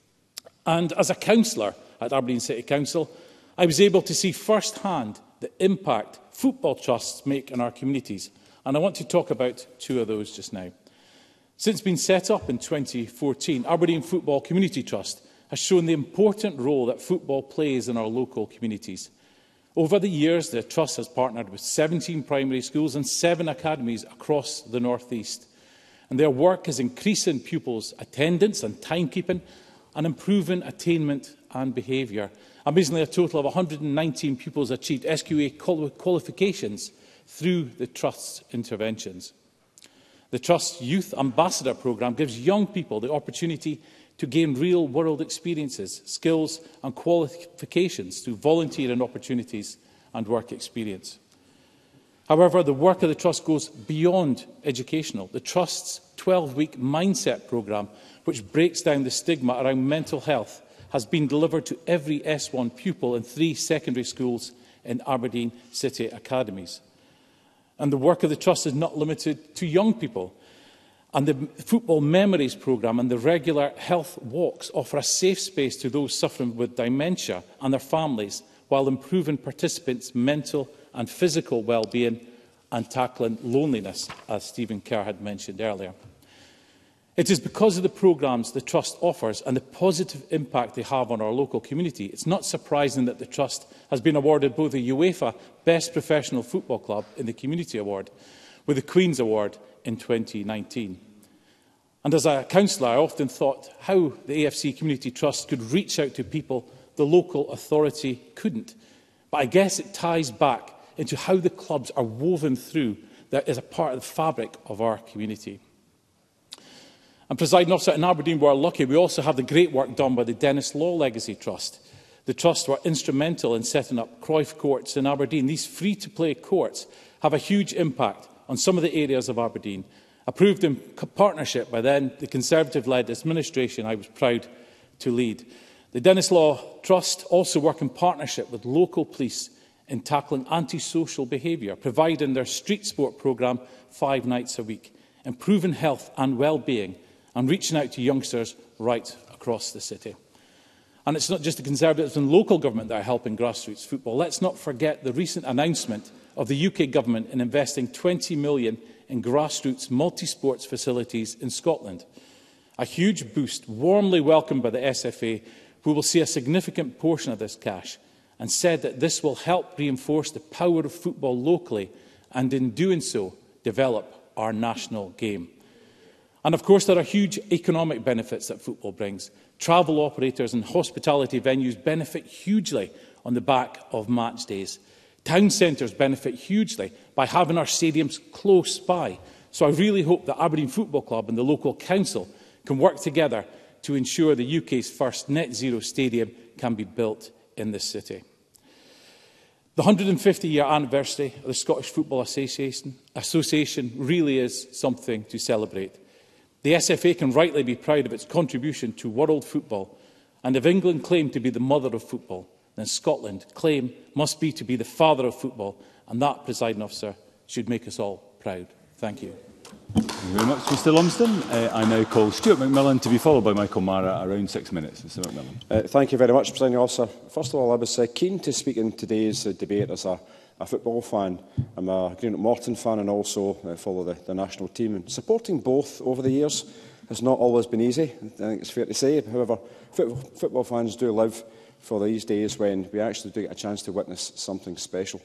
And as a councillor at Aberdeen City Council, I was able to see firsthand the impact football trusts make in our communities. And I want to talk about two of those just now. Since being set up in twenty fourteen, Aberdeen Football Community Trust has shown the important role that football plays in our local communities. Over the years, the Trust has partnered with seventeen primary schools and seven academies across the North East. And their work is increasing pupils' attendance and timekeeping and improving attainment and behaviour. Amazingly, a total of one hundred and nineteen pupils achieved S Q A quali qualifications through the Trust's interventions. The Trust's Youth Ambassador programme gives young people the opportunity to gain real-world experiences, skills and qualifications through volunteering opportunities and work experience. However, the work of the Trust goes beyond educational. The Trust's twelve-week Mindset programme, which breaks down the stigma around mental health, has been delivered to every S one pupil in three secondary schools in Aberdeen City academies. And the work of the Trust is not limited to young people. And the Football Memories programme and the regular health walks offer a safe space to those suffering with dementia and their families, while improving participants' mental and physical well-being and tackling loneliness, as Stephen Kerr had mentioned earlier. It is because of the programmes the Trust offers and the positive impact they have on our local community, it's not surprising that the Trust has been awarded both a UEFA Best Professional Football Club in the Community Award, with the Queen's Award in twenty nineteen. And as a councillor, I often thought how the A F C Community Trust could reach out to people the local authority couldn't. But I guess it ties back into how the clubs are woven through that is a part of the fabric of our community. And Presiding Officer, in Aberdeen, we are lucky. We also have the great work done by the Dennis Law Legacy Trust. The Trust were instrumental in setting up Cruyff Courts in Aberdeen. These free-to-play courts have a huge impact on some of the areas of Aberdeen. Approved in partnership by then the Conservative-led administration I was proud to lead. The Dennis Law Trust also work in partnership with local police in tackling antisocial behaviour, providing their street sport programme five nights a week, improving health and well-being, and reaching out to youngsters right across the city. And it's not just the Conservatives and local government that are helping grassroots football. Let's not forget the recent announcement of the U K government in investing twenty million pounds in grassroots multi-sports facilities in Scotland. A huge boost, warmly welcomed by the S F A, who will see a significant portion of this cash, and said that this will help reinforce the power of football locally and, in doing so, develop our national game. And of course, there are huge economic benefits that football brings. Travel operators and hospitality venues benefit hugely on the back of match days. Town centres benefit hugely by having our stadiums close by. So I really hope that Aberdeen Football Club and the local council can work together to ensure the U K's first net zero stadium can be built in this city. The one hundred fifty year anniversary of the Scottish Football Association, Association really is something to celebrate. The S F A can rightly be proud of its contribution to world football, and if England claim to be the mother of football, then Scotland claim must be to be the father of football, and that, presiding officer, should make us all proud. Thank you. Thank you very much, Mr Lumsden. Uh, I now call Stuart McMillan to be followed by Michael Mara. Around six minutes. Mister McMillan. Uh, thank you very much, Presiding Officer. First of all, I was uh, keen to speak in today's uh, debate as a, a football fan. I'm a Greenock Morton fan and also uh, follow the, the national team. And supporting both over the years has not always been easy, I think it's fair to say. However, football, football fans do live for these days when we actually do get a chance to witness something special.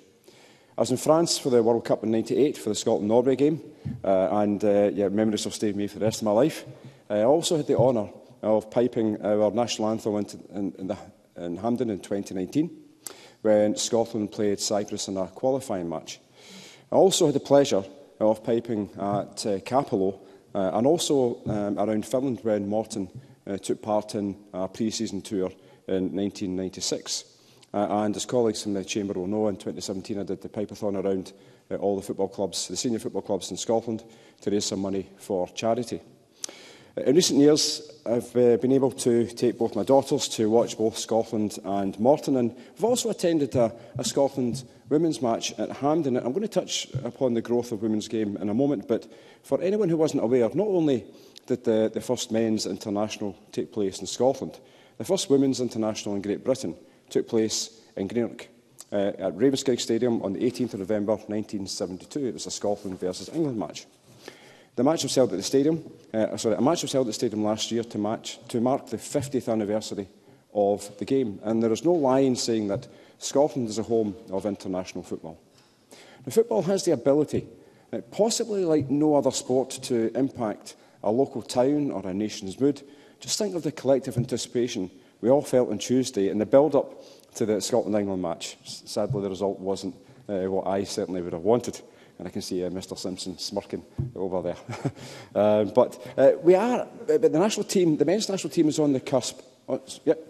I was in France for the World Cup in ninety-eight for the Scotland-Norway game, uh, and uh, yeah, memories will stay with me for the rest of my life. I also had the honour of piping our national anthem into, in, in, the, in Hampden in twenty nineteen, when Scotland played Cyprus in a qualifying match. I also had the pleasure of piping at uh, Capello, uh, and also um, around Finland when Morton uh, took part in a pre-season tour in nineteen ninety-six. Uh, and as colleagues in the Chamber will know, in twenty seventeen I did the pipe-a-thon around uh, all the football clubs, the senior football clubs in Scotland, to raise some money for charity. Uh, in recent years, I've uh, been able to take both my daughters to watch both Scotland and Morton, and we've also attended a, a Scotland women's match at Hampden. I'm going to touch upon the growth of women's game in a moment, but for anyone who wasn't aware, not only did the, the first men's international take place in Scotland, the first women's international in Great Britain took place in Greenock uh, at Ravenscraig Stadium on the eighteenth of November nineteen seventy-two. It was a Scotland versus England match. The match was held at the stadium. Uh, sorry, a match was held at the stadium last year to match to mark the fiftieth anniversary of the game, and there is no lie in saying that Scotland is a home of international football. Now, football has the ability, uh, possibly like no other sport, to impact a local town or a nation's mood. Just think of the collective anticipation we all felt on Tuesday in the build-up to the Scotland-England match. Sadly, the result wasn't uh, what I certainly would have wanted. And I can see uh, Mr Simpson smirking over there. uh, but uh, we are, but the national team, the men's national team is on the cusp. Oh, yep.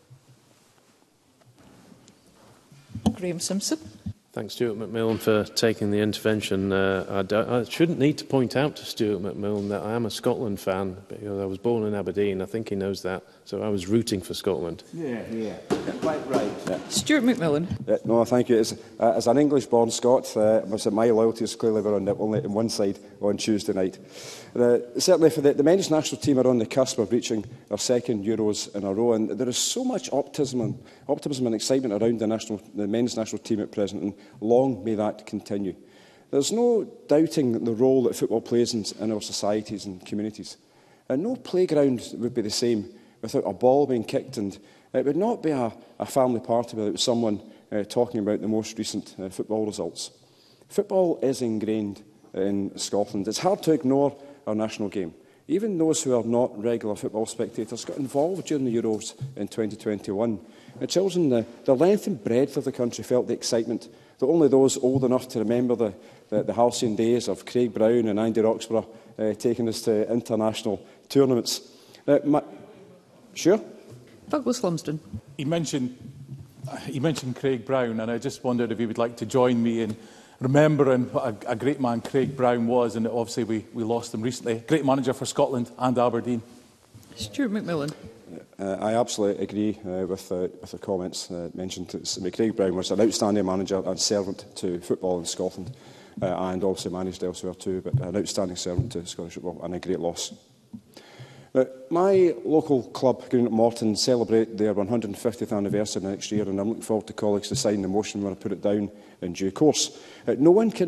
Graham Simpson. Thanks, Stuart McMillan, for taking the intervention. Uh, I, don't, I shouldn't need to point out to Stuart McMillan that I am a Scotland fan, because I was born in Aberdeen. I think he knows that. So I was rooting for Scotland. Yeah, yeah, quite right. Yeah. Stuart McMillan. Yeah, no, thank you. As, uh, as an English-born Scot, uh, my loyalties clearly were on the, only on one side on Tuesday night. Uh, certainly, for the, the men's national team are on the cusp of reaching their second Euros in a row, and there is so much optimism and, optimism and excitement around the, national, the men's national team at present, and long may that continue. There's no doubting the role that football plays in, in our societies and communities. And no playground would be the same without a ball being kicked, and it would not be a, a family party without someone uh, talking about the most recent uh, football results. Football is ingrained in Scotland. It's hard to ignore our national game. Even those who are not regular football spectators got involved during the Euros in twenty twenty-one. The children, the, the length and breadth of the country felt the excitement that only those old enough to remember the, the, the halcyon days of Craig Brown and Andy Roxburgh uh, taking us to international tournaments. Uh, my, sure? Douglas Lumsden. He mentioned, he mentioned Craig Brown, and I just wondered if he would like to join me in remembering what a, a great man Craig Brown was, and obviously we, we lost him recently. Great manager for Scotland and Aberdeen. Stuart McMillan. Uh, I absolutely agree uh, with, uh, with the comments uh, mentioned. Craig Brown was an outstanding manager and servant to football in Scotland, uh, and also managed elsewhere too, but an outstanding servant to Scottish football and a great loss. Now, my local club, Greenock Morton, celebrate their one hundred fiftieth anniversary next year, and I'm looking forward to colleagues to sign the motion when I put it down in due course. Uh, no one can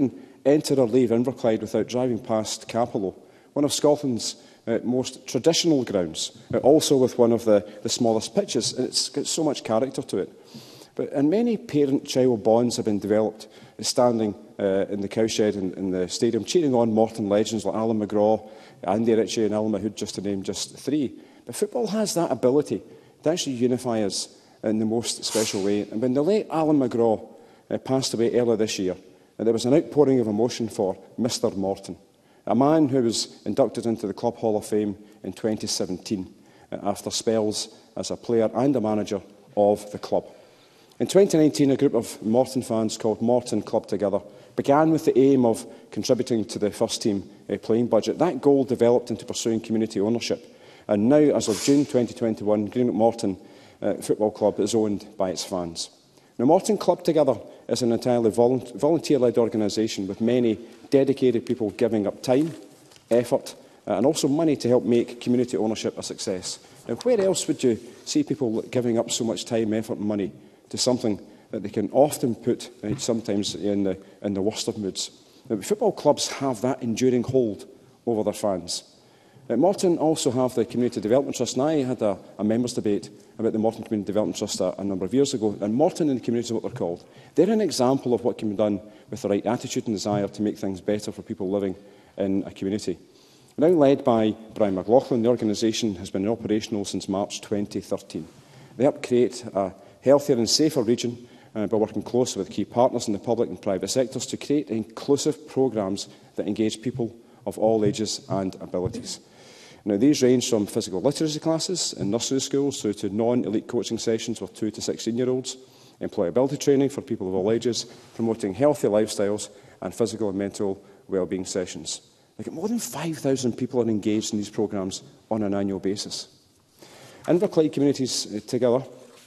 enter or leave Inverclyde without driving past Capello, one of Scotland's uh, most traditional grounds, uh, also with one of the, the smallest pitches, and it's got so much character to it. But, and many parent-child bonds have been developed uh, standing uh, in the cowshed in, in the stadium, cheering on Morton legends like Alan McGraw, Andy Ritchie and Alan Mahood, just to name just three. But football has that ability to actually unify us in the most special way. And when the late Alan McGraw uh, passed away earlier this year, uh, there was an outpouring of emotion for Mister Morton, a man who was inducted into the Club Hall of Fame in twenty seventeen uh, after spells as a player and a manager of the club. In twenty nineteen, a group of Morton fans called Morton Club Together began with the aim of contributing to the first team uh, playing budget. That goal developed into pursuing community ownership. And now, as of June twenty twenty-one, Greenock Morton uh, Football Club is owned by its fans. Now, Morton Club Together is an entirely volunt volunteer-led organisation with many dedicated people giving up time, effort uh, and also money to help make community ownership a success. Now, where else would you see people giving up so much time, effort and money to something that they can often put, uh, sometimes in the, in the worst of moods? Now, football clubs have that enduring hold over their fans. Uh, Morton also have the Community Development Trust, and I had a, a members' debate about the Morton Community Development Trust a, a number of years ago, and Morton and the community is what they're called. They're an example of what can be done with the right attitude and desire to make things better for people living in a community. Now led by Brian McLaughlin, the organisation has been operational since March twenty thirteen. They help create a healthier and safer region uh, by working closely with key partners in the public and private sectors to create inclusive programmes that engage people of all ages and abilities. Now, these range from physical literacy classes in nursery schools through to non-elite coaching sessions with two to sixteen-year-olds, employability training for people of all ages, promoting healthy lifestyles and physical and mental well-being sessions. Like, more than five thousand people are engaged in these programmes on an annual basis. Inverclyde communities uh, together,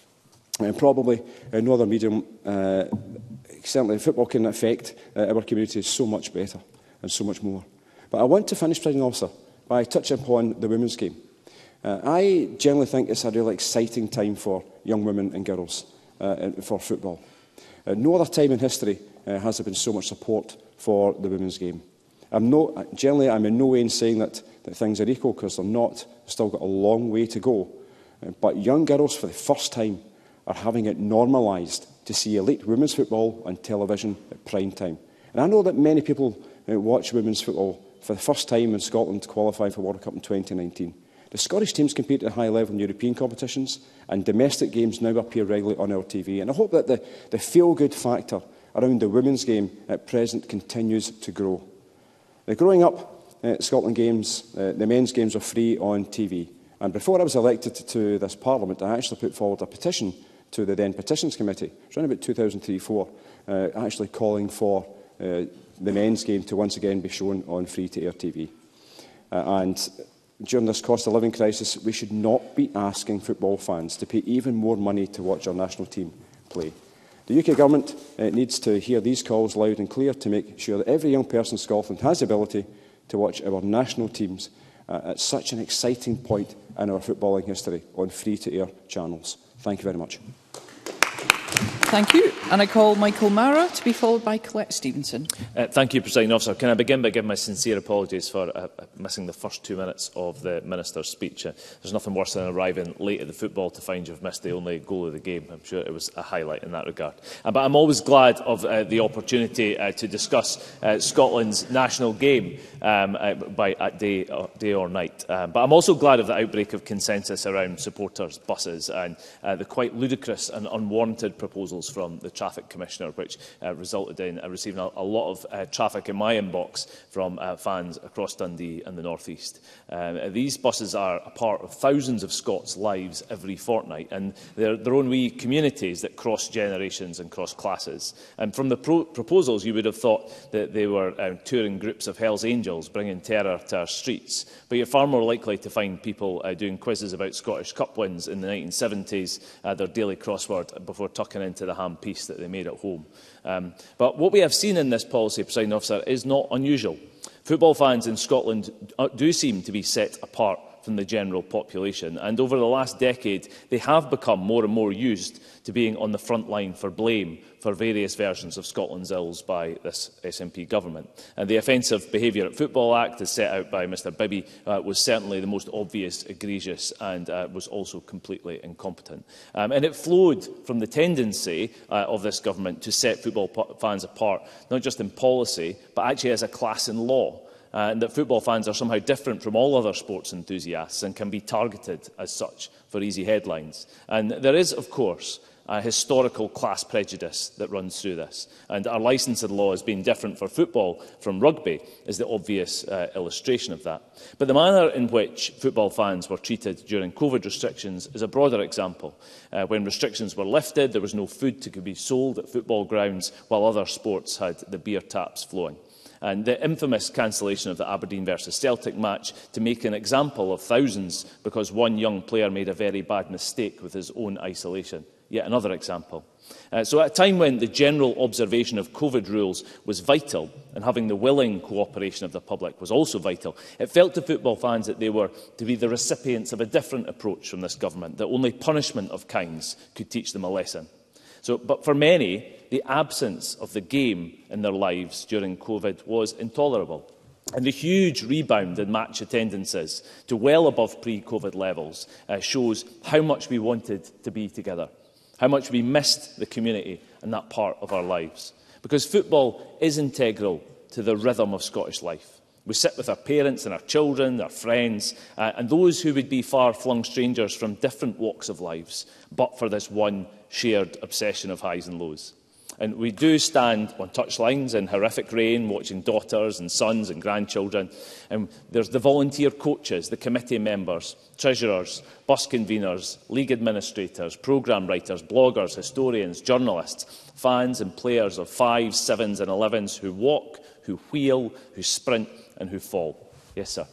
and probably uh, no other medium, uh, certainly football can affect uh, our communities so much better and so much more. But I want to finish, Presiding Officer, by touching upon the women's game. Uh, I generally think it's a really exciting time for young women and girls uh, for football. Uh, no other time in history uh, has there been so much support for the women's game. I'm no, generally, I'm in no way in saying that, that things are equal, because they're not. They've still got a long way to go. Uh, but young girls, for the first time, are having it normalised to see elite women's football on television at prime time. And I know that many people uh, watch women's football for the first time in Scotland qualified for World Cup in twenty nineteen. The Scottish teams compete at a high level in European competitions, and domestic games now appear regularly on our T V. And I hope that the, the feel-good factor around the women's game at present continues to grow. Now, growing up, uh, Scotland games, uh, the men's games are free on T V. And before I was elected to, to this Parliament, I actually put forward a petition to the then Petitions Committee. It was around about two thousand three four, uh, actually calling for uh, the men's game to once again be shown on free-to-air T V. Uh, and during this cost of living crisis, we should not be asking football fans to pay even more money to watch our national team play. The U K Government uh, needs to hear these calls loud and clear to make sure that every young person in Scotland has the ability to watch our national teams uh, at such an exciting point in our footballing history on free-to-air channels. Thank you very much. Thank you. And I call Michael Mara to be followed by Colette Stevenson. Uh, thank you, Presiding Officer. Can I begin by giving my sincere apologies for uh, missing the first two minutes of the Minister's speech? Uh, there's nothing worse than arriving late at the football to find you've missed the only goal of the game. I'm sure it was a highlight in that regard. Uh, but I'm always glad of uh, the opportunity uh, to discuss uh, Scotland's national game um, uh, by uh, day, uh, day or night. Uh, but I'm also glad of the outbreak of consensus around supporters' buses and uh, the quite ludicrous and unwarranted proposals from the Traffic Commissioner, which uh, resulted in uh, receiving a, a lot of uh, traffic in my inbox from uh, fans across Dundee and the North East. Um, these buses are a part of thousands of Scots' lives every fortnight, and they're their own wee communities that cross generations and cross classes. And from the pro proposals, you would have thought that they were um, touring groups of Hell's Angels, bringing terror to our streets. But you're far more likely to find people uh, doing quizzes about Scottish Cup wins in the nineteen seventies, uh, their daily crossword, before tucking into the ham piece that they made at home. Um, but what we have seen in this policy, Presiding Officer, is not unusual. Football fans in Scotland do seem to be set apart from from the general population. And over the last decade, they have become more and more used to being on the front line for blame for various versions of Scotland's ills by this S N P government. And the Offensive Behaviour at Football Act, as set out by Mr Bibby, uh, was certainly the most obvious, egregious, and uh, was also completely incompetent. Um, and it flowed from the tendency uh, of this government to set football fans apart, not just in policy, but actually as a class in law. Uh, and that football fans are somehow different from all other sports enthusiasts and can be targeted as such for easy headlines. And there is, of course, a historical class prejudice that runs through this. And our licensing law has been different for football from rugby is the obvious uh, illustration of that. But the manner in which football fans were treated during COVID restrictions is a broader example. Uh, when restrictions were lifted, there was no food to be sold at football grounds, while other sports had the beer taps flowing. And the infamous cancellation of the Aberdeen versus Celtic match to make an example of thousands because one young player made a very bad mistake with his own isolation. Yet another example. Uh, so at a time when the general observation of COVID rules was vital and having the willing cooperation of the public was also vital, it felt to football fans that they were to be the recipients of a different approach from this government, that only punishment of kinds could teach them a lesson. So, but for many, the absence of the game in their lives during COVID was intolerable. And the huge rebound in match attendances to well above pre-COVID levels uh, shows how much we wanted to be together, how much we missed the community and that part of our lives. Because football is integral to the rhythm of Scottish life. We sit with our parents and our children, our friends, uh, and those who would be far-flung strangers from different walks of lives, but for this one shared obsession of highs and lows. And we do stand on touchlines in horrific rain, watching daughters and sons and grandchildren. And there's the volunteer coaches, the committee members, treasurers, bus conveners, league administrators, programme writers, bloggers, historians, journalists, fans and players of fives, sevens and elevens who walk, who wheel, who sprint and who fall. Yes, sir.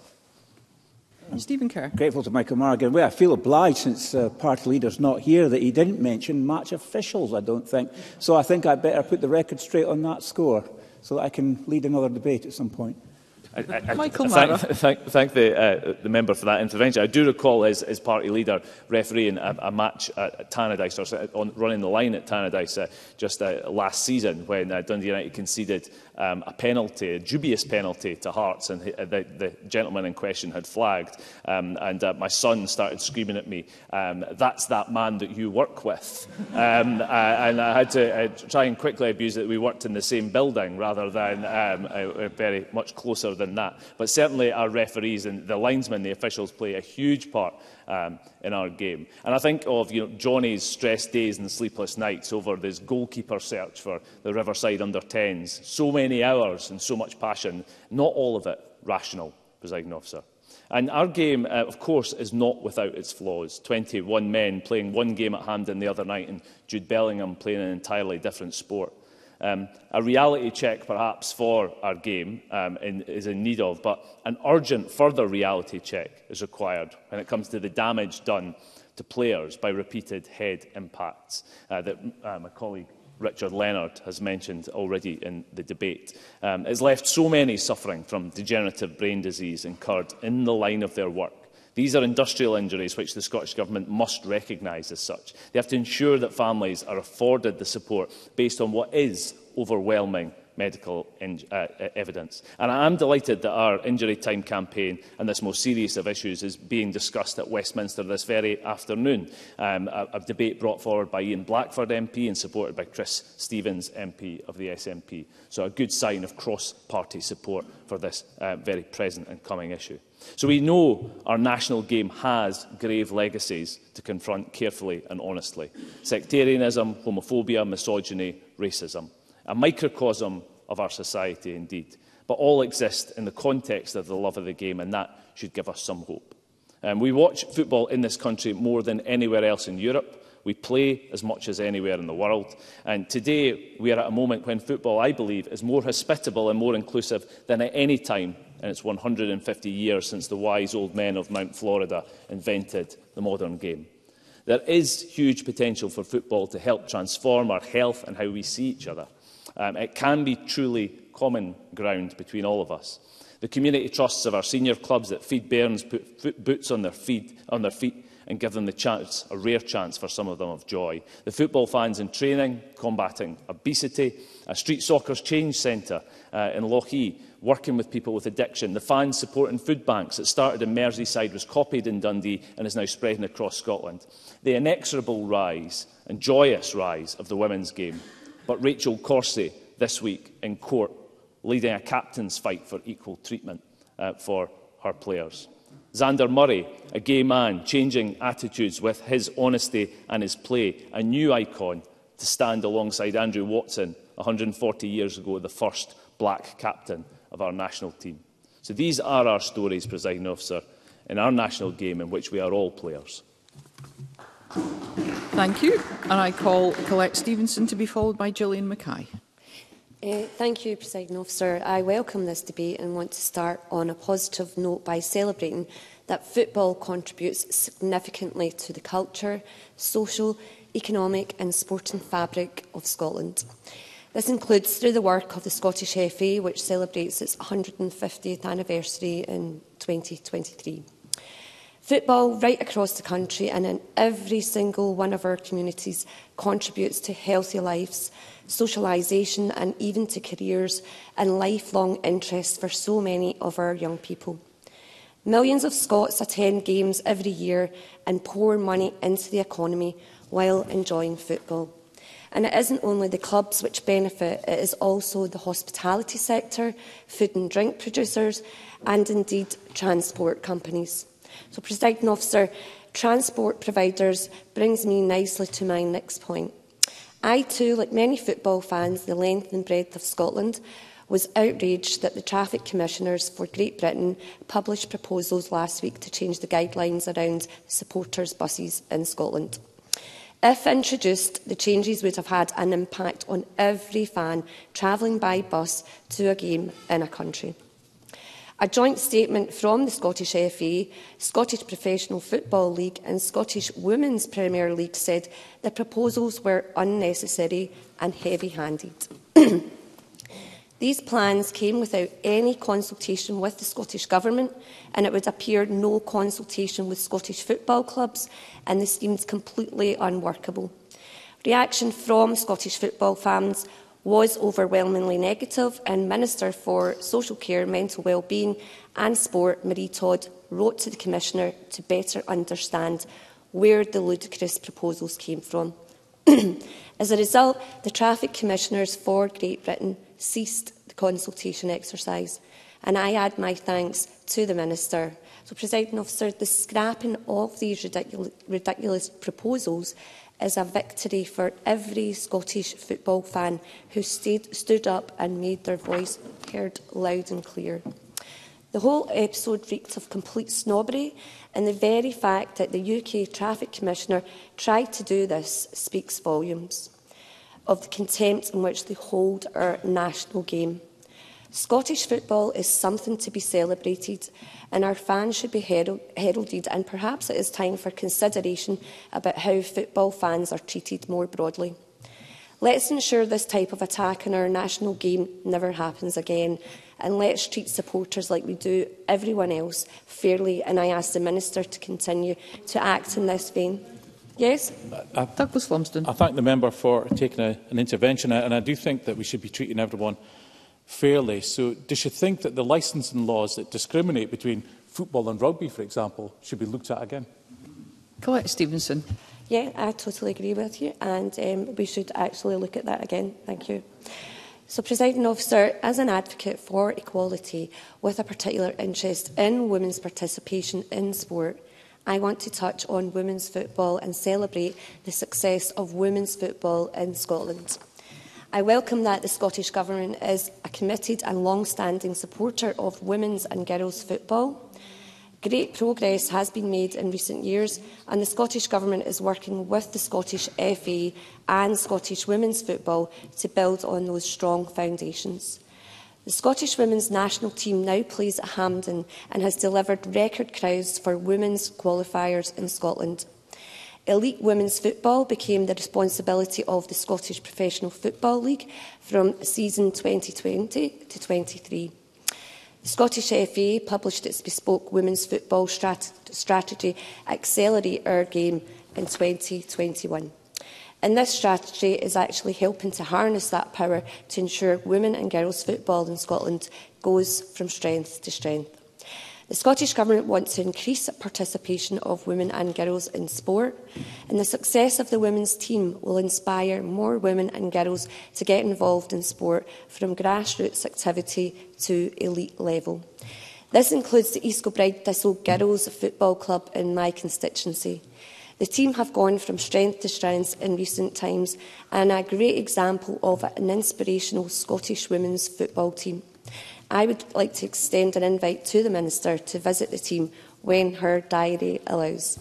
Stephen Kerr. Grateful to Michael Margan. Well, I feel obliged, since uh, party leader's not here, that he didn't mention match officials, I don't think. So I think I'd better put the record straight on that score so that I can lead another debate at some point. I, I, Michael I Mara. thank, thank, thank the, uh, the member for that intervention. I do recall his, his party leader refereeing a, a match at Tannadice, or on, running the line at Tannadice uh, just uh, last season when uh, Dundee United conceded um, a penalty, a dubious penalty to Hearts, and the, the, the gentleman in question had flagged. Um, and uh, my son started screaming at me, um, "That's that man that you work with." Um, uh, and I had to uh, try and quickly abuse that we worked in the same building rather than um, uh, very much closer than that. But certainly our referees and the linesmen, the officials, play a huge part um, in our game. And I think of you know, Johnny's stressed days and sleepless nights over this goalkeeper search for the Riverside under tens. So many hours and so much passion, not all of it rational, presiding officer. And our game, uh, of course, is not without its flaws. twenty-one men playing one game at Hampden the other night and Jude Bellingham playing an entirely different sport. Um, a reality check, perhaps, for our game um, in, is in need of, but an urgent further reality check is required when it comes to the damage done to players by repeated head impacts uh, that uh, my colleague Richard Leonard has mentioned already in the debate. Um, it's left so many suffering from degenerative brain disease incurred in the line of their work. These are industrial injuries which the Scottish Government must recognise as such. They have to ensure that families are afforded the support based on what is overwhelming medical uh, evidence. And I am delighted that our injury time campaign and this most serious of issues is being discussed at Westminster this very afternoon. Um, a, a debate brought forward by Ian Blackford M P and supported by Chris Stevens M P of the S N P. So a good sign of cross-party support for this uh, very present and coming issue. So we know our national game has grave legacies to confront carefully and honestly. Sectarianism, homophobia, misogyny, racism. A microcosm of our society indeed, but all exist in the context of the love of the game, and that should give us some hope. Um, we watch football in this country more than anywhere else in Europe. We play as much as anywhere in the world. And today we are at a moment when football, I believe, is more hospitable and more inclusive than at any time in its one hundred fifty years since the wise old men of Mount Florida invented the modern game. There is huge potential for football to help transform our health and how we see each other. Um, it can be truly common ground between all of us. The community trusts of our senior clubs that feed bairns put foot boots on their, feet, on their feet and give them the chance, a rare chance for some of them, of joy. The football fans in training, combating obesity, a street soccer's change centre uh, in Lochee, working with people with addiction. The fans supporting food banks that started in Merseyside, was copied in Dundee and is now spreading across Scotland. The inexorable rise and joyous rise of the women's game. But Rachel Corsie this week in court, leading a captain's fight for equal treatment uh, for her players. Xander Murray, a gay man, changing attitudes with his honesty and his play, a new icon to stand alongside Andrew Watson one hundred and forty years ago, the first black captain of our national team. So these are our stories, Presiding Officer, in our national game in which we are all players. Thank you. And I call Colette Stevenson to be followed by Gillian Mackay. Uh, thank you, Presiding Officer. I welcome this debate and want to start on a positive note by celebrating that football contributes significantly to the culture, social, economic and sporting fabric of Scotland. This includes through the work of the Scottish F A, which celebrates its one hundred and fiftieth anniversary in twenty twenty-three. Football right across the country and in every single one of our communities contributes to healthy lives, socialisation and even to careers and lifelong interests for so many of our young people. Millions of Scots attend games every year and pour money into the economy while enjoying football. And it isn't only the clubs which benefit, it is also the hospitality sector, food and drink producers and indeed transport companies. So, Presiding Officer, transport providers brings me nicely to my next point. I too, like many football fans, the length and breadth of Scotland, was outraged that the Traffic Commissioners for Great Britain published proposals last week to change the guidelines around supporters' buses in Scotland. If introduced, the changes would have had an impact on every fan travelling by bus to a game in a country. A joint statement from the Scottish F A, Scottish Professional Football League and Scottish Women's Premier League said the proposals were unnecessary and heavy-handed. These plans came without any consultation with the Scottish Government, and it would appear no consultation with Scottish football clubs, and this seemed completely unworkable. Reaction from Scottish football fans was overwhelmingly negative, and Minister for Social Care, Mental Wellbeing and Sport, Marie Todd, wrote to the Commissioner to better understand where the ludicrous proposals came from. As a result, the Traffic Commissioners for Great Britain ceased the consultation exercise, and I add my thanks to the Minister. So, Presiding Officer, the scrapping of these ridiculous, ridiculous proposals is a victory for every Scottish football fan who stayed, stood up and made their voice heard loud and clear. The whole episode reeked of complete snobbery, and the very fact that the U K Traffic Commissioner tried to do this speaks volumes of the contempt in which they hold our national game. Scottish football is something to be celebrated, and our fans should be heralded, and perhaps it is time for consideration about how football fans are treated more broadly. Let's ensure this type of attack on our national game never happens again, and let's treat supporters like we do everyone else fairly, and I ask the Minister to continue to act in this vein. Yes? Uh, Douglas Lumsden. I thank the member for taking a, an intervention, and I do think that we should be treating everyone fairly. So does she think that the licensing laws that discriminate between football and rugby, for example, should be looked at again? Colette Stevenson. Yeah, I totally agree with you, and um, we should actually look at that again. Thank you. So, Presiding Officer, as an advocate for equality with a particular interest in women's participation in sport, I want to touch on women's football and celebrate the success of women's football in Scotland. I welcome that the Scottish Government is a committed and long-standing supporter of women's and girls' football. Great progress has been made in recent years, and the Scottish Government is working with the Scottish F A and Scottish women's football to build on those strong foundations. The Scottish women's national team now plays at Hampden and has delivered record crowds for women's qualifiers in Scotland. Elite women's football became the responsibility of the Scottish Professional Football League from season twenty twenty to twenty-three. The Scottish F A published its bespoke women's football strat strategy Accelerate Our Game in twenty twenty-one. And this strategy is actually helping to harness that power to ensure women and girls football in Scotland goes from strength to strength. The Scottish Government wants to increase participation of women and girls in sport, and the success of the women's team will inspire more women and girls to get involved in sport from grassroots activity to elite level. This includes the East Kilbride Thistle Girls Football Club in my constituency. The team have gone from strength to strength in recent times and are a great example of an inspirational Scottish women's football team. I would like to extend an invite to the Minister to visit the team when her diary allows.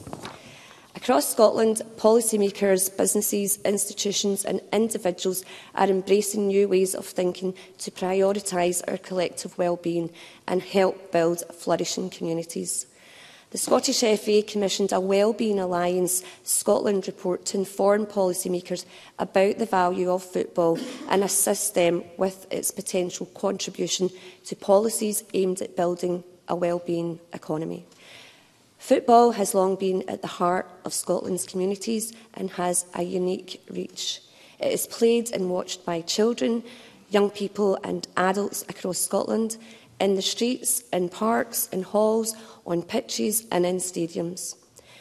Across Scotland, policymakers, businesses, institutions and individuals are embracing new ways of thinking to prioritise our collective well-being and help build flourishing communities. The Scottish F A commissioned a Wellbeing Alliance Scotland report to inform policymakers about the value of football and assist them with its potential contribution to policies aimed at building a wellbeing economy. Football has long been at the heart of Scotland's communities and has a unique reach. It is played and watched by children, young people and adults across Scotland, in the streets, in parks, in halls, on pitches and in stadiums.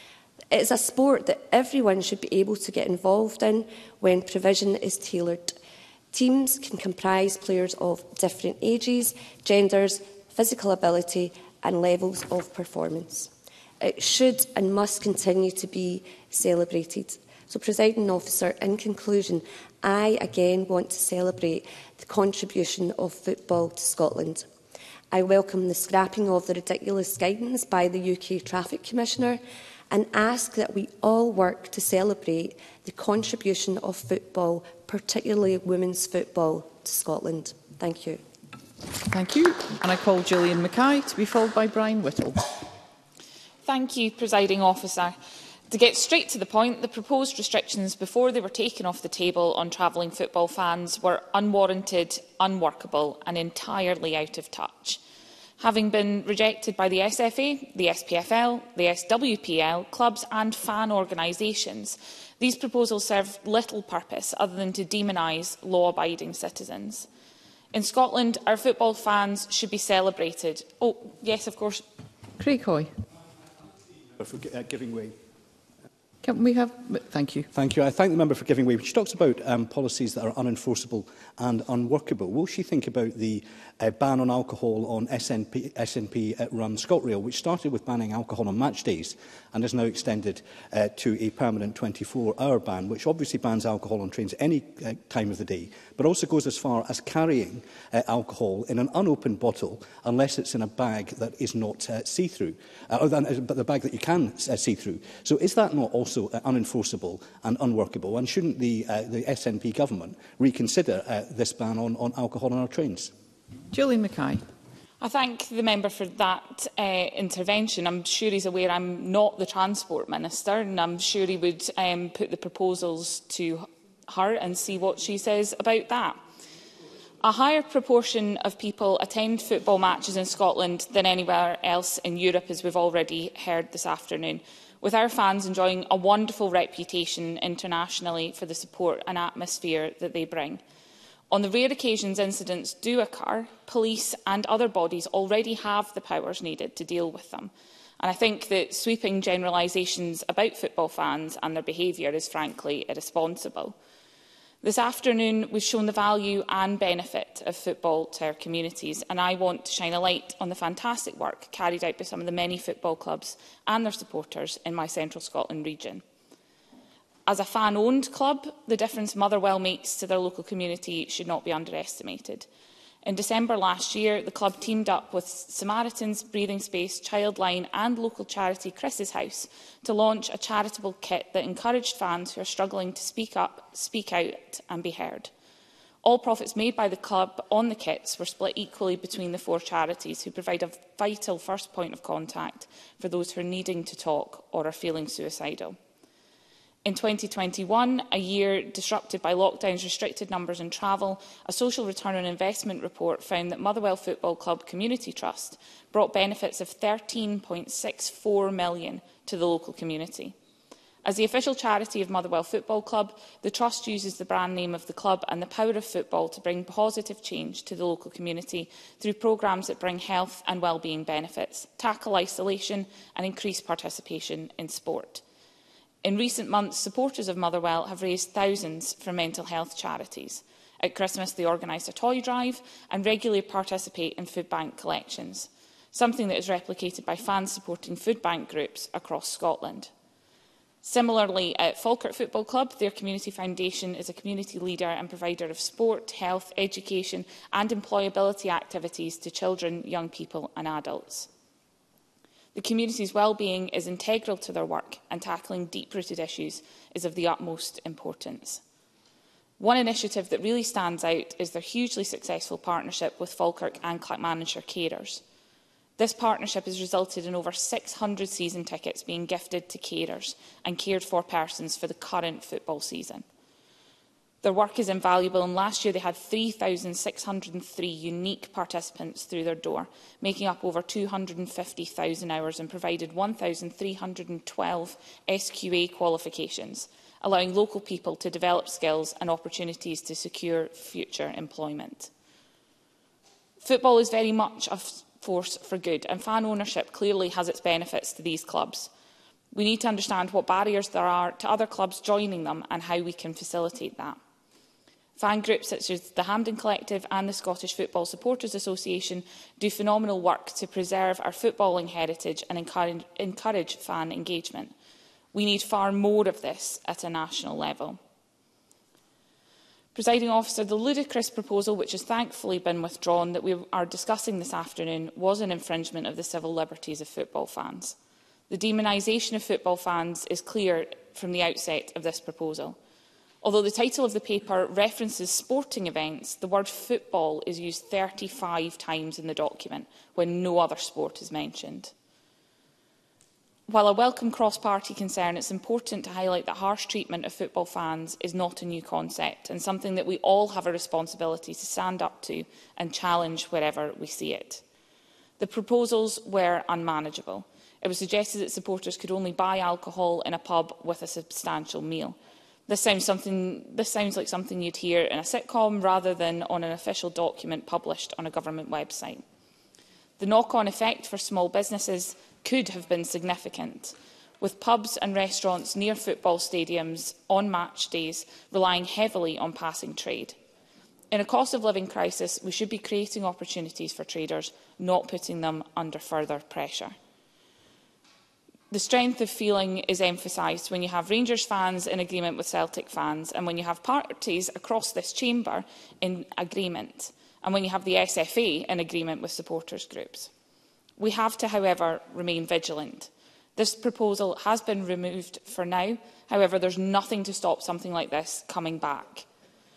It is a sport that everyone should be able to get involved in when provision is tailored. Teams can comprise players of different ages, genders, physical ability and levels of performance. It should and must continue to be celebrated. So, Presiding Officer, in conclusion, I again want to celebrate the contribution of football to Scotland. I welcome the scrapping of the ridiculous guidance by the U K Traffic Commissioner and ask that we all work to celebrate the contribution of football, particularly women's football, to Scotland. Thank you. Thank you. And I call Gillian Mackay to be followed by Brian Whittle. Thank you, Presiding Officer. To get straight to the point, the proposed restrictions before they were taken off the table on travelling football fans were unwarranted, unworkable and entirely out of touch. Having been rejected by the S F A, the S P F L, the S W P L, clubs and fan organisations, these proposals serve little purpose other than to demonise law-abiding citizens. In Scotland, our football fans should be celebrated. Oh, yes, of course. Craig Hoy. For uh, giving way. Can we have... Thank you. Thank you. I thank the member for giving way. She talks about um, policies that are unenforceable and unworkable. Will she think about the uh, ban on alcohol on S N P, S N P-run ScotRail, which started with banning alcohol on match days and is now extended uh, to a permanent twenty-four hour ban, which obviously bans alcohol on trains any uh, time of the day, but also goes as far as carrying uh, alcohol in an unopened bottle unless it's in a bag that is not uh, see-through, uh, or than, uh, but the bag that you can uh, see through. So is that not also uh, unenforceable and unworkable? And shouldn't the, uh, the S N P government reconsider uh, this ban on, on alcohol on our trains? Gillian Mackay. I thank the member for that uh, intervention. I'm sure he's aware I'm not the Transport Minister, and I'm sure he would um, put the proposals to her and see what she says about that. A higher proportion of people attend football matches in Scotland than anywhere else in Europe, as we've already heard this afternoon, with our fans enjoying a wonderful reputation internationally for the support and atmosphere that they bring. On the rare occasions incidents do occur, police and other bodies already have the powers needed to deal with them. And I think that sweeping generalisations about football fans and their behaviour is frankly irresponsible. This afternoon, we've shown the value and benefit of football to our communities, and I want to shine a light on the fantastic work carried out by some of the many football clubs and their supporters in my Central Scotland region. As a fan-owned club, the difference Motherwell makes to their local community should not be underestimated. In December last year, the club teamed up with Samaritans, Breathing Space, Childline and local charity Chris's House to launch a charitable kit that encouraged fans who are struggling to speak up, speak out and be heard. All profits made by the club on the kits were split equally between the four charities, who provide a vital first point of contact for those who are needing to talk or are feeling suicidal. In twenty twenty-one, a year disrupted by lockdowns, restricted numbers and travel, a social return on investment report found that Motherwell Football Club Community Trust brought benefits of thirteen point six four million pounds to the local community. As the official charity of Motherwell Football Club, the Trust uses the brand name of the club and the power of football to bring positive change to the local community through programmes that bring health and wellbeing benefits, tackle isolation and increase participation in sport. In recent months, supporters of Motherwell have raised thousands for mental health charities. At Christmas, they organised a toy drive and regularly participate in food bank collections, something that is replicated by fans supporting food bank groups across Scotland. Similarly, at Falkirk Football Club, their community foundation is a community leader and provider of sport, health, education and employability activities to children, young people and adults. The community's well-being is integral to their work, and tackling deep-rooted issues is of the utmost importance. One initiative that really stands out is their hugely successful partnership with Falkirk and Clackmannanshire carers. This partnership has resulted in over six hundred season tickets being gifted to carers and cared-for persons for the current football season. Their work is invaluable, and last year they had three thousand six hundred and three unique participants through their door, making up over two hundred and fifty thousand hours, and provided one thousand three hundred and twelve S Q A qualifications, allowing local people to develop skills and opportunities to secure future employment. Football is very much a force for good, and fan ownership clearly has its benefits to these clubs. We need to understand what barriers there are to other clubs joining them and how we can facilitate that. Fan groups such as the Hampden Collective and the Scottish Football Supporters Association do phenomenal work to preserve our footballing heritage and encourage, encourage fan engagement. We need far more of this at a national level. Presiding Officer, the ludicrous proposal, which has thankfully been withdrawn, that we are discussing this afternoon, was an infringement of the civil liberties of football fans. The demonisation of football fans is clear from the outset of this proposal. Although the title of the paper references sporting events, the word football is used thirty-five times in the document, when no other sport is mentioned. While a welcome cross-party concern, it's important to highlight that harsh treatment of football fans is not a new concept, and something that we all have a responsibility to stand up to and challenge wherever we see it. The proposals were unmanageable. It was suggested that supporters could only buy alcohol in a pub with a substantial meal. This sounds, something, this sounds like something you'd hear in a sitcom rather than on an official document published on a government website. The knock-on effect for small businesses could have been significant, with pubs and restaurants near football stadiums on match days relying heavily on passing trade. In a cost of living crisis, we should be creating opportunities for traders, not putting them under further pressure. The strength of feeling is emphasised when you have Rangers fans in agreement with Celtic fans, and when you have parties across this chamber in agreement, and when you have the S F A in agreement with supporters groups. We have to, however, remain vigilant. This proposal has been removed for now. However, there's nothing to stop something like this coming back.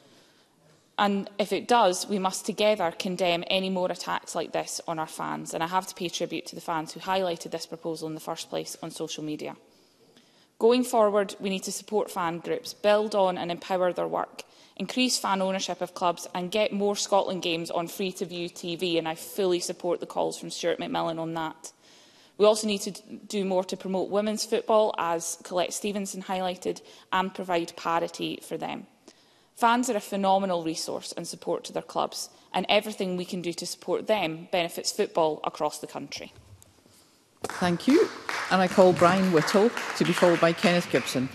And if it does, we must together condemn any more attacks like this on our fans. And I have to pay tribute to the fans who highlighted this proposal in the first place on social media. Going forward, we need to support fan groups, build on and empower their work, increase fan ownership of clubs and get more Scotland games on free-to-view T V. And I fully support the calls from Stuart McMillan on that. We also need to do more to promote women's football, as Colette Stevenson highlighted, and provide parity for them. Fans are a phenomenal resource and support to their clubs, and everything we can do to support them benefits football across the country. Thank you. And I call Brian Whittle to be followed by Kenneth Gibson.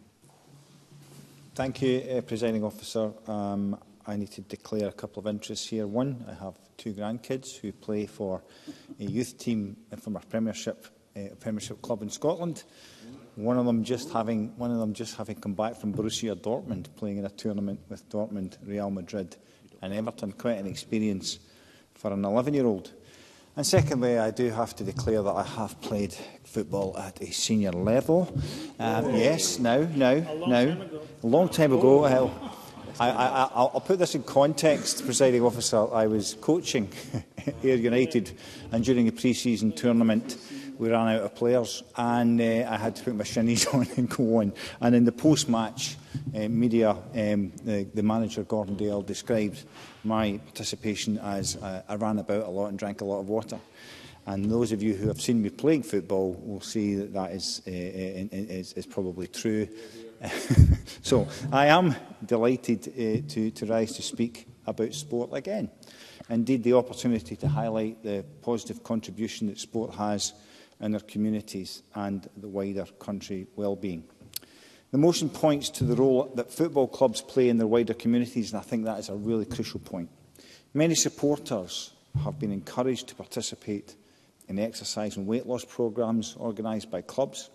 Thank you, uh, Presiding Officer. Um, I need to declare a couple of interests here. One, I have two grandkids who play for a youth team from our Premiership, uh, Premiership club in Scotland. One of them just having one of them just having come back from Borussia Dortmund, playing in a tournament with Dortmund, Real Madrid, and Everton. Quite an experience for an eleven-year-old. And secondly, I do have to declare that I have played football at a senior level. Um, yes, now, now, now, a long time ago. I'll, I, I, I'll, I'll put this in context, Presiding Officer. I was coaching Ayr United, and during a pre-season tournament, we ran out of players, and uh, I had to put my shinnies on and go on. And in the post-match uh, media, um, the, the manager, Gordon Dale, described my participation as uh, I ran about a lot and drank a lot of water. And those of you who have seen me playing football will see that that is, uh, is, is probably true. So I am delighted uh, to, to rise to speak about sport again. Indeed, the opportunity to highlight the positive contribution that sport has in our communities and the wider country well-being. The motion points to the role that football clubs play in their wider communities, and I think that is a really crucial point. Many supporters have been encouraged to participate in exercise and weight loss programmes organised by clubs.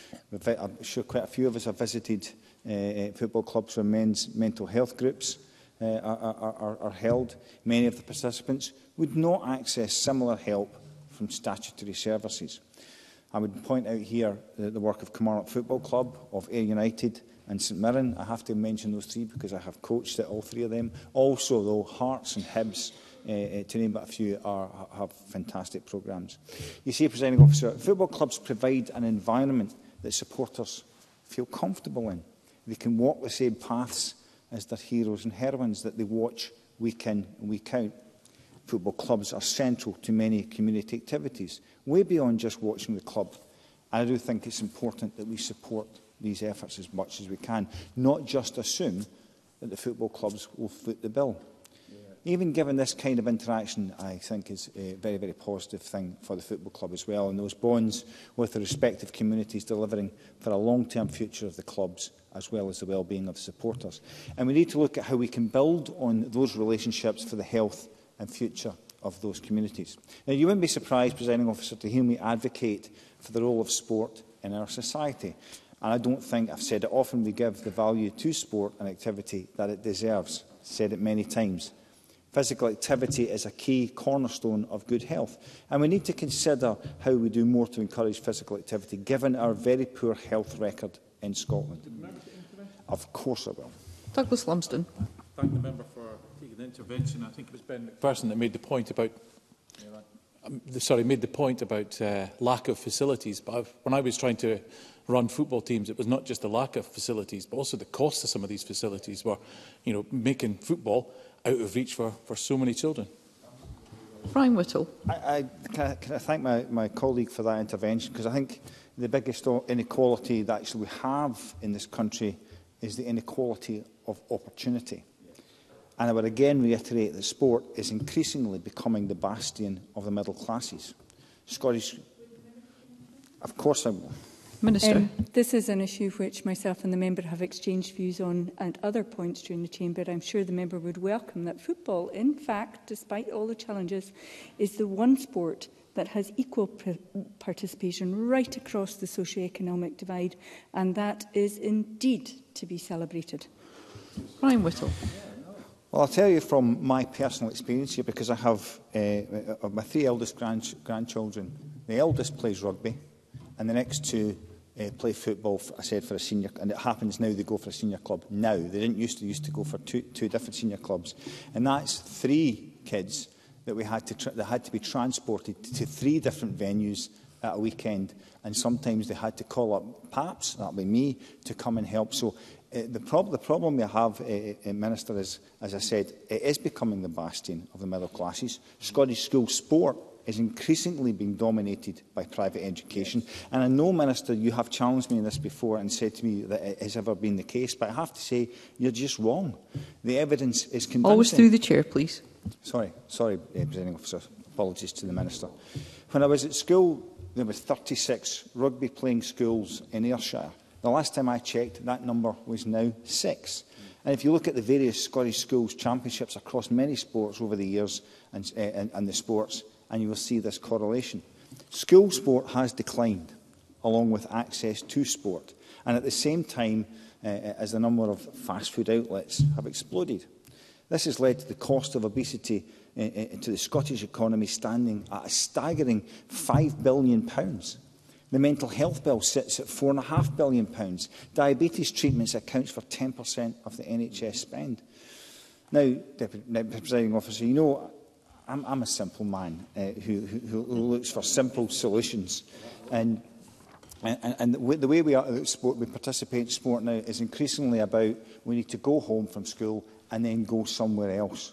I'm sure quite a few of us have visited uh, football clubs where men's mental health groups uh, are, are, are held. Many of the participants would not access similar help from statutory services. I would point out here the, the work of Kilmarnock Football Club, of Ayr United and St Mirren. I have to mention those three because I have coached at all three of them. Also, though, Hearts and Hibs, uh, to name but a few, are, have fantastic programmes. You see, Presiding Officer, football clubs provide an environment that supporters feel comfortable in. They can walk the same paths as their heroes and heroines that they watch week in and week out. Football clubs are central to many community activities, way beyond just watching the club. I do think it's important that we support these efforts as much as we can, not just assume that the football clubs will foot the bill. Yeah. Even given this kind of interaction, I think is a very, very positive thing for the football club as well, and those bonds with the respective communities delivering for a long-term future of the clubs as well as the well-being of the supporters. And we need to look at how we can build on those relationships for the health and future of those communities. Now, you wouldn't be surprised, Presiding Officer, to hear me advocate for the role of sport in our society. And I don't think, I've said it often, we give the value to sport and activity that it deserves. I've said it many times. Physical activity is a key cornerstone of good health. And we need to consider how we do more to encourage physical activity, given our very poor health record in Scotland. Of course I will. Douglas Lumsden. Thank the member for taking the intervention. I think it was Ben McPherson that made the point about, um, sorry, made the point about uh, lack of facilities. But I've, when I was trying to run football teams, it was not just the lack of facilities, but also the cost of some of these facilities were, you know, making football out of reach for, for so many children. Brian Whittle. I, I, can, I, can I thank my, my colleague for that intervention, because I think the biggest inequality that actually we have in this country is the inequality of opportunity. And I would again reiterate that sport is increasingly becoming the bastion of the middle classes. Scottish, of course I will. Minister. Um, this is an issue which myself and the member have exchanged views on at other points during the chamber. I'm sure the member would welcome that football, in fact, despite all the challenges, is the one sport that has equal participation right across the socio-economic divide, and that is indeed to be celebrated. Brian Whittle. Well, I'll tell you from my personal experience here, because I have uh, of my three eldest grand grandchildren, the eldest plays rugby, and the next two uh, play football, for, I said, for a senior, and it happens now they go for a senior club. Now, they didn't used to used to go for two, two different senior clubs. And that's three kids that we had to tr that had to be transported to three different venues at a weekend, and sometimes they had to call up Paps, that'll be me, to come and help. So uh, the, prob the problem we have, uh, uh, Minister, is, as I said, it is becoming the bastion of the middle classes. Scottish school sport is increasingly being dominated by private education. And I know, Minister, you have challenged me on this before and said to me that it has ever been the case, but I have to say you're just wrong. The evidence is convincing. Always through the chair, please. Sorry, sorry, uh, Presiding Officer. Apologies to the Minister. When I was at school, there were thirty-six rugby-playing schools in Ayrshire. The last time I checked, that number was now six. And if you look at the various Scottish schools championships across many sports over the years and, uh, and, and the sports, and you will see this correlation. School sport has declined, along with access to sport, and at the same time uh, as the number of fast food outlets have exploded. This has led to the cost of obesity uh, uh, to the Scottish economy standing at a staggering five billion pounds. The mental health bill sits at four point five billion pounds. Diabetes treatments accounts for ten percent of the N H S spend. Now, Deputy Presiding Officer, you know, I'm, I'm a simple man uh, who, who, who looks for simple solutions. And, and, and the, way, the way we, are, sport, we participate in sport now is increasingly about we need to go home from school and then go somewhere else.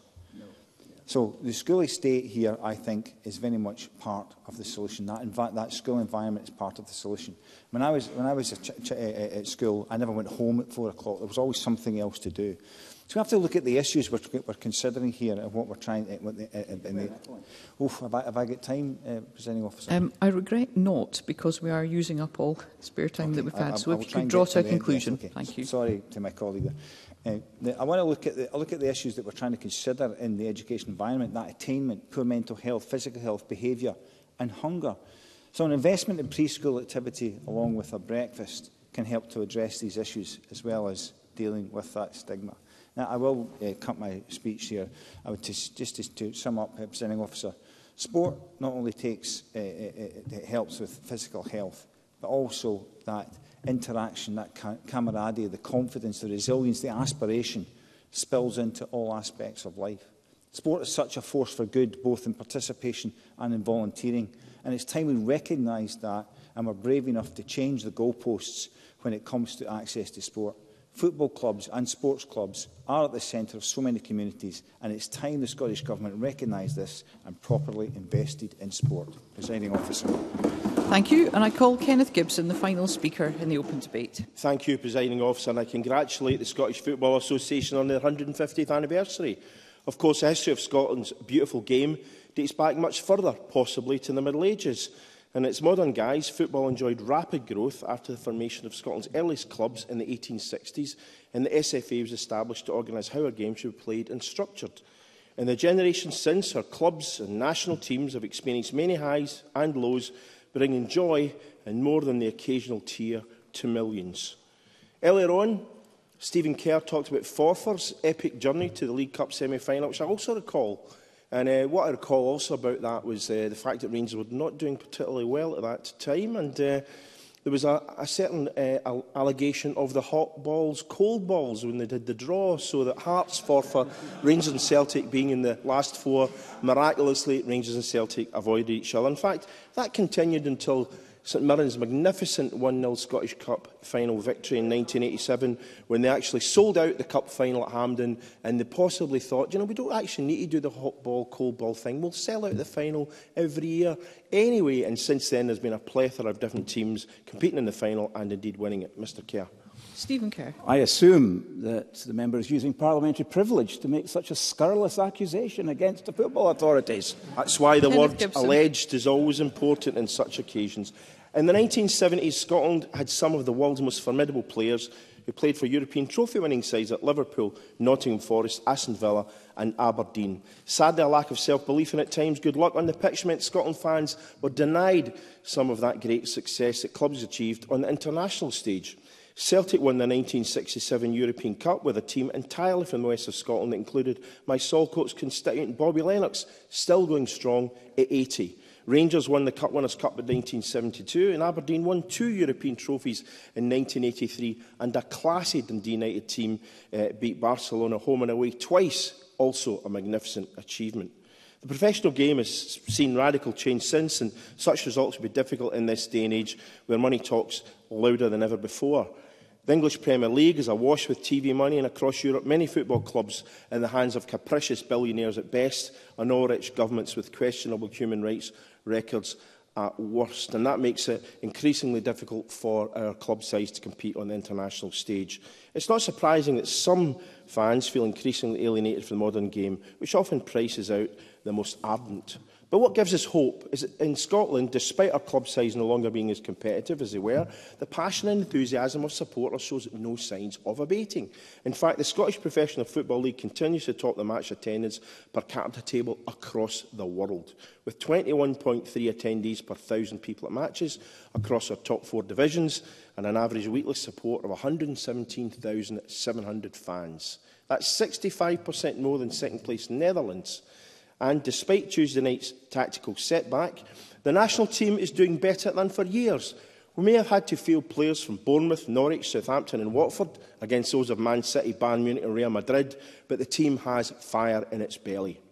So the school estate here, I think, is very much part of the solution. That, in fact, that school environment is part of the solution. When I was, when I was ch ch at school, I never went home at four o'clock. There was always something else to do. So we have to look at the issues we're, we're considering here and what we're trying. Uh, what the, uh, in the, oh, have I, have I got time, uh, Presiding Officer? Um, I regret not, because we are using up all spare time okay. that we've had. I, I, so if you could and draw to to a the, conclusion. Yes, okay. Thank you. Sorry to my colleague there. Uh, the, I want to look at, the, I look at the issues that we're trying to consider in the education environment, that attainment, poor mental health, physical health, behaviour and hunger. So an investment in preschool activity along with a breakfast can help to address these issues as well as dealing with that stigma. Now, I will uh, cut my speech here. I would just, just to, to sum up, uh, Presiding Officer, sport not only takes, uh, it, it helps with physical health, but also that interaction, that ca camaraderie, the confidence, the resilience, the aspiration spills into all aspects of life. Sport is such a force for good, both in participation and in volunteering. And it's time we recognise that and we're brave enough to change the goalposts when it comes to access to sport. Football clubs and sports clubs are at the centre of so many communities, and it's time the Scottish Government recognised this and properly invested in sport. Presiding Officer. Thank you. And I call Kenneth Gibson, the final speaker in the open debate. Thank you, Presiding Officer, and I congratulate the Scottish Football Association on their one hundred fiftieth anniversary. Of course, the history of Scotland's beautiful game dates back much further, possibly to the Middle Ages. In its modern guise, football enjoyed rapid growth after the formation of Scotland's earliest clubs in the eighteen sixties, and the S F A was established to organise how a game should be played and structured. In the generations since, our clubs and national teams have experienced many highs and lows, bringing joy and more than the occasional tear to millions. Earlier on, Stephen Kerr talked about Forfar's epic journey to the League Cup semi-final, which I also recall. And uh, what I recall also about that was uh, the fact that Rangers were not doing particularly well at that time. And uh, there was a, a certain uh, allegation of the hot balls, cold balls when they did the draw, so that Hearts, Forfar, Rangers and Celtic being in the last four, miraculously Rangers and Celtic avoided each other. In fact, that continued until St Mirren's magnificent one nil Scottish Cup final victory in nineteen eighty-seven, when they actually sold out the Cup final at Hampden, and they possibly thought, you know, we don't actually need to do the hot ball, cold ball thing. We'll sell out the final every year anyway. And since then, there's been a plethora of different teams competing in the final and indeed winning it. Mr Kerr. Stephen Kerr. I assume that the member is using parliamentary privilege to make such a scurrilous accusation against the football authorities. That's why the Kenneth word Gibson. alleged is always important in such occasions. In the nineteen seventies, Scotland had some of the world's most formidable players who played for European trophy-winning sides at Liverpool, Nottingham Forest, Aston Villa and Aberdeen. Sadly, a lack of self-belief and at times good luck on the pitch meant Scotland fans were denied some of that great success that clubs achieved on the international stage. Celtic won the nineteen sixty-seven European Cup with a team entirely from the west of Scotland that included my Saltcoats constituent Bobby Lennox, still going strong at eighty. Rangers won the Cup Winners' Cup in nineteen seventy-two, and Aberdeen won two European trophies in nineteen eighty-three, and a classy Dundee United team uh, beat Barcelona home and away twice, also a magnificent achievement. The professional game has seen radical change since, and such results will be difficult in this day and age where money talks louder than ever before. The English Premier League is awash with T V money, and across Europe many football clubs in the hands of capricious billionaires at best and all-rich governments with questionable human rights records at worst. And that makes it increasingly difficult for our club sides to compete on the international stage. It's not surprising that some fans feel increasingly alienated from the modern game, which often prices out the most ardent. But what gives us hope is that in Scotland, despite our club size no longer being as competitive as they were, the passion and enthusiasm of supporters shows no signs of abating. In fact, the Scottish Professional Football League continues to top the match attendance per capita table across the world, with twenty-one point three attendees per thousand people at matches across our top four divisions and an average weekly support of one hundred seventeen thousand seven hundred fans. That's sixty-five percent more than second-place Netherlands. And despite Tuesday night's tactical setback, the national team is doing better than for years. We may have had to field players from Bournemouth, Norwich, Southampton and Watford against those of Man City, Bayern Munich and Real Madrid, but the team has fire in its belly.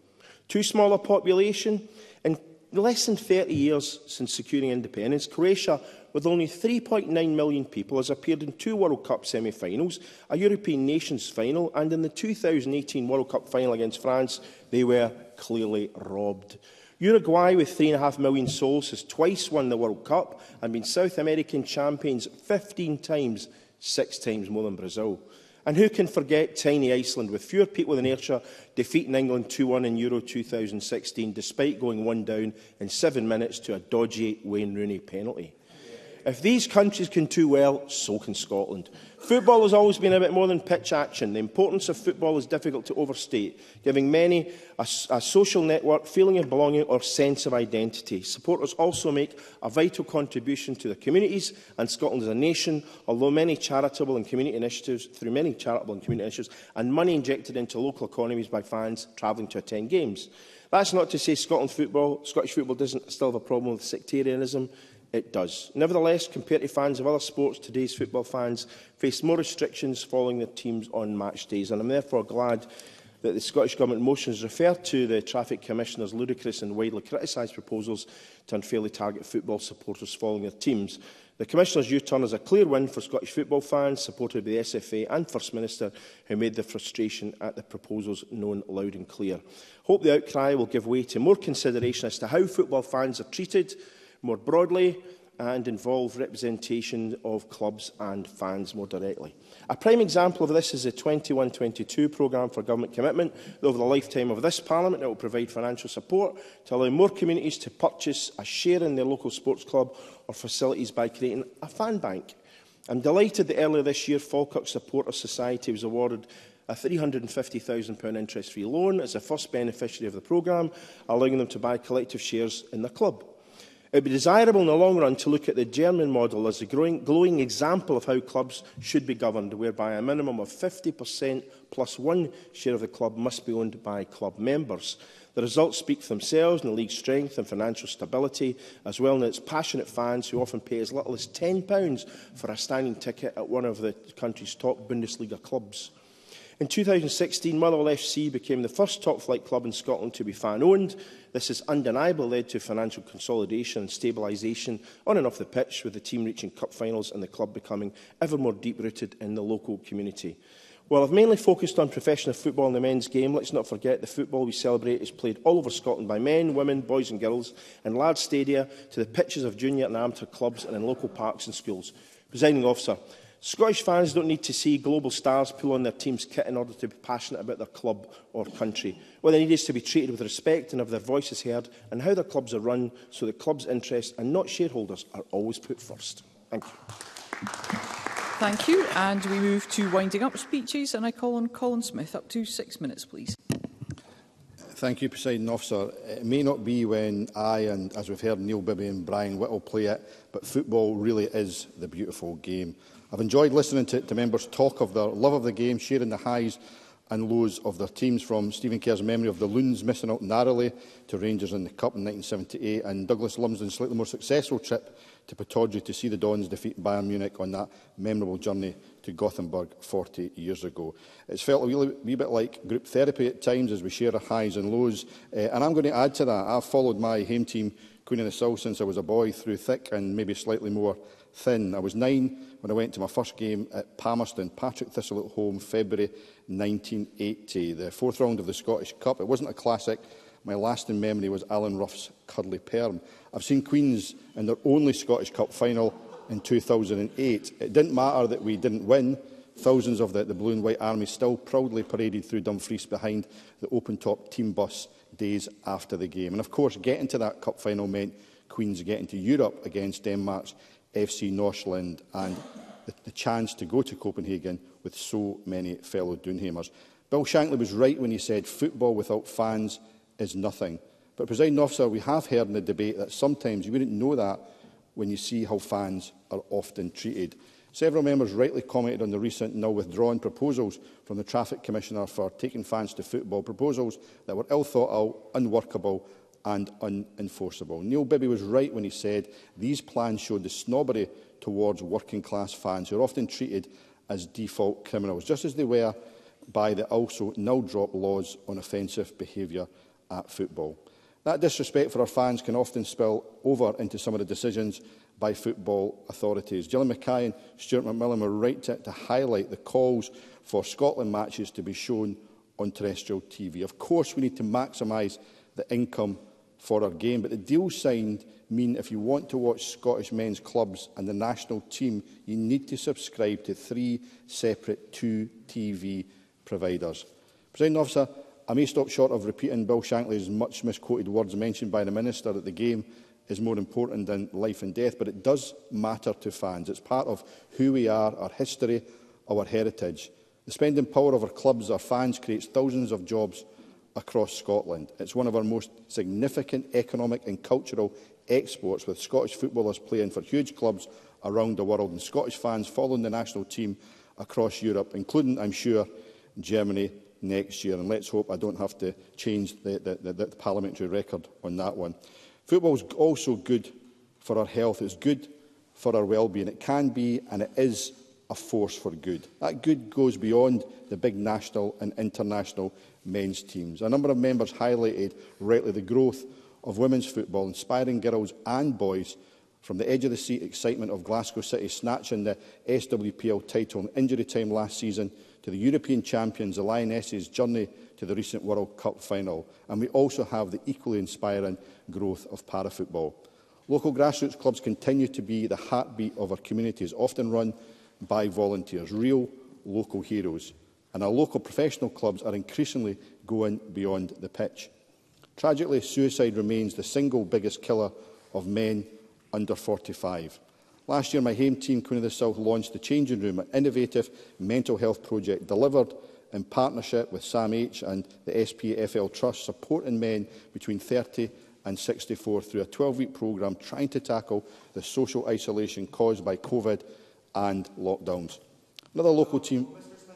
Too small a population? In less than thirty years since securing independence, Croatia, with only three point nine million people, has appeared in two World Cup semi-finals, a European Nations final, and in the two thousand eighteen World Cup final against France, they were clearly robbed. Uruguay, with three point five million souls, has twice won the World Cup and been South American champions fifteen times, six times more than Brazil. And who can forget tiny Iceland, with fewer people than Ayrshire, defeating England two one in Euro two thousand sixteen, despite going one down in seven minutes to a dodgy Wayne Rooney penalty. If these countries can do well, so can Scotland. Football has always been a bit more than pitch action. The importance of football is difficult to overstate, giving many a, a social network, feeling of belonging or sense of identity. Supporters also make a vital contribution to their communities and Scotland as a nation, although many charitable and community initiatives, through many charitable and community initiatives, and money injected into local economies by fans travelling to attend games. That's not to say Scotland football, Scottish football doesn't still have a problem with sectarianism. It does. Nevertheless, compared to fans of other sports, today's football fans face more restrictions following their teams on match days, and I'm therefore glad that the Scottish Government motions refer to the Traffic Commissioner's ludicrous and widely criticised proposals to unfairly target football supporters following their teams. The Commissioner's U-turn is a clear win for Scottish football fans, supported by the S F A and First Minister, who made their frustration at the proposals known loud and clear. Hope the outcry will give way to more consideration as to how football fans are treated more broadly and involve representation of clubs and fans more directly. A prime example of this is the twenty-one twenty-two programme for government commitment. Over the lifetime of this Parliament, it will provide financial support to allow more communities to purchase a share in their local sports club or facilities by creating a fan bank. I'm delighted that earlier this year, Falkirk Supporters Society was awarded a three hundred and fifty thousand pounds interest-free loan as the first beneficiary of the programme, allowing them to buy collective shares in their club. It would be desirable in the long run to look at the German model as a growing, glowing example of how clubs should be governed, whereby a minimum of fifty percent plus one share of the club must be owned by club members. The results speak for themselves in the league's strength and financial stability, as well as its passionate fans who often pay as little as ten pounds for a standing ticket at one of the country's top Bundesliga clubs. In two thousand sixteen, Motherwell F C became the first top-flight club in Scotland to be fan-owned. This has undeniably led to financial consolidation and stabilisation on and off the pitch, with the team reaching cup finals and the club becoming ever more deep-rooted in the local community. While I've mainly focused on professional football in the men's game, let's not forget the football we celebrate is played all over Scotland by men, women, boys and girls in large stadia, to the pitches of junior and amateur clubs and in local parks and schools. Presiding Officer, Scottish fans don't need to see global stars pull on their team's kit in order to be passionate about their club or country. What they need is to be treated with respect and have their voices heard, and how their clubs are run so the club's interests and not shareholders are always put first. Thank you. Thank you. And we move to winding up speeches, and I call on Colin Smith. Up to six minutes, please. Thank you, Presiding Officer. It may not be when I and, as we've heard, Neil Bibby and Brian Whittle play it, but football really is the beautiful game. I've enjoyed listening to, to members talk of their love of the game, sharing the highs and lows of their teams, from Stephen Kerr's memory of the Loons missing out narrowly to Rangers in the Cup in nineteen seventy-eight, and Douglas Lumsden's slightly more successful trip to Pittodrie to see the Dons defeat Bayern Munich on that memorable journey to Gothenburg forty years ago. It's felt a wee, wee bit like group therapy at times as we share our highs and lows, uh, and I'm going to add to that. I've followed my home team, Queen of the South, since I was a boy, through thick and maybe slightly more thin. I was nine when I went to my first game at Palmerston, Patrick Thistle at home, February nineteen eighty, the fourth round of the Scottish Cup. It wasn't a classic. My lasting memory was Alan Ruff's Cuddly Perm. I've seen Queens in their only Scottish Cup final in two thousand eight. It didn't matter that we didn't win. Thousands of the, the Blue and White Army still proudly paraded through Dumfries behind the open-top team bus days after the game. And of course, getting to that cup final meant Queens getting to Europe against Denmark's F C Northland, and the, the chance to go to Copenhagen with so many fellow Doonhamers. Bill Shankly was right when he said football without fans is nothing. But, Presiding Officer, we have heard in the debate that sometimes you wouldn't know that when you see how fans are often treated. Several members rightly commented on the recent now withdrawn proposals from the Traffic Commissioner for taking fans to football, proposals that were ill thought out, unworkable and unenforceable. Neil Bibby was right when he said these plans showed the snobbery towards working class fans, who are often treated as default criminals, just as they were by the also now dropped laws on offensive behaviour at football. That disrespect for our fans can often spill over into some of the decisions by football authorities. Gillian Mackay and Stuart McMillan were right to, to highlight the calls for Scotland matches to be shown on terrestrial T V. Of course, we need to maximise the income for our game, but the deals signed mean if you want to watch Scottish men's clubs and the national team, you need to subscribe to three separate two T V providers. Presiding Officer, I may stop short of repeating Bill Shankly's much misquoted words mentioned by the Minister that the game is more important than life and death, but it does matter to fans. It's part of who we are, our history, our heritage. The spending power of our clubs, our fans, creates thousands of jobs across Scotland. It's one of our most significant economic and cultural exports, with Scottish footballers playing for huge clubs around the world and Scottish fans following the national team across Europe, including, I'm sure, Germany next year. And let's hope I don't have to change the, the, the, the parliamentary record on that one. Football is also good for our health. It's good for our well-being. It can be and it is a force for good. That good goes beyond the big national and international men's teams. A number of members highlighted rightly the growth of women's football, inspiring girls and boys from the edge-of-the-seat excitement of Glasgow City snatching the S W P L title in injury time last season to the European champions, the Lionesses' journey to the recent World Cup final. And we also have the equally inspiring growth of para-football. Local grassroots clubs continue to be the heartbeat of our communities, often run by volunteers, real local heroes. And our local professional clubs are increasingly going beyond the pitch. Tragically, suicide remains the single biggest killer of men under forty-five. Last year, my home team, Queen of the South, launched the Changing Room, an innovative mental health project delivered in partnership with Sam H and the S P F L Trust, supporting men between thirty and sixty-four through a twelve-week programme trying to tackle the social isolation caused by COVID and lockdowns. Another local team...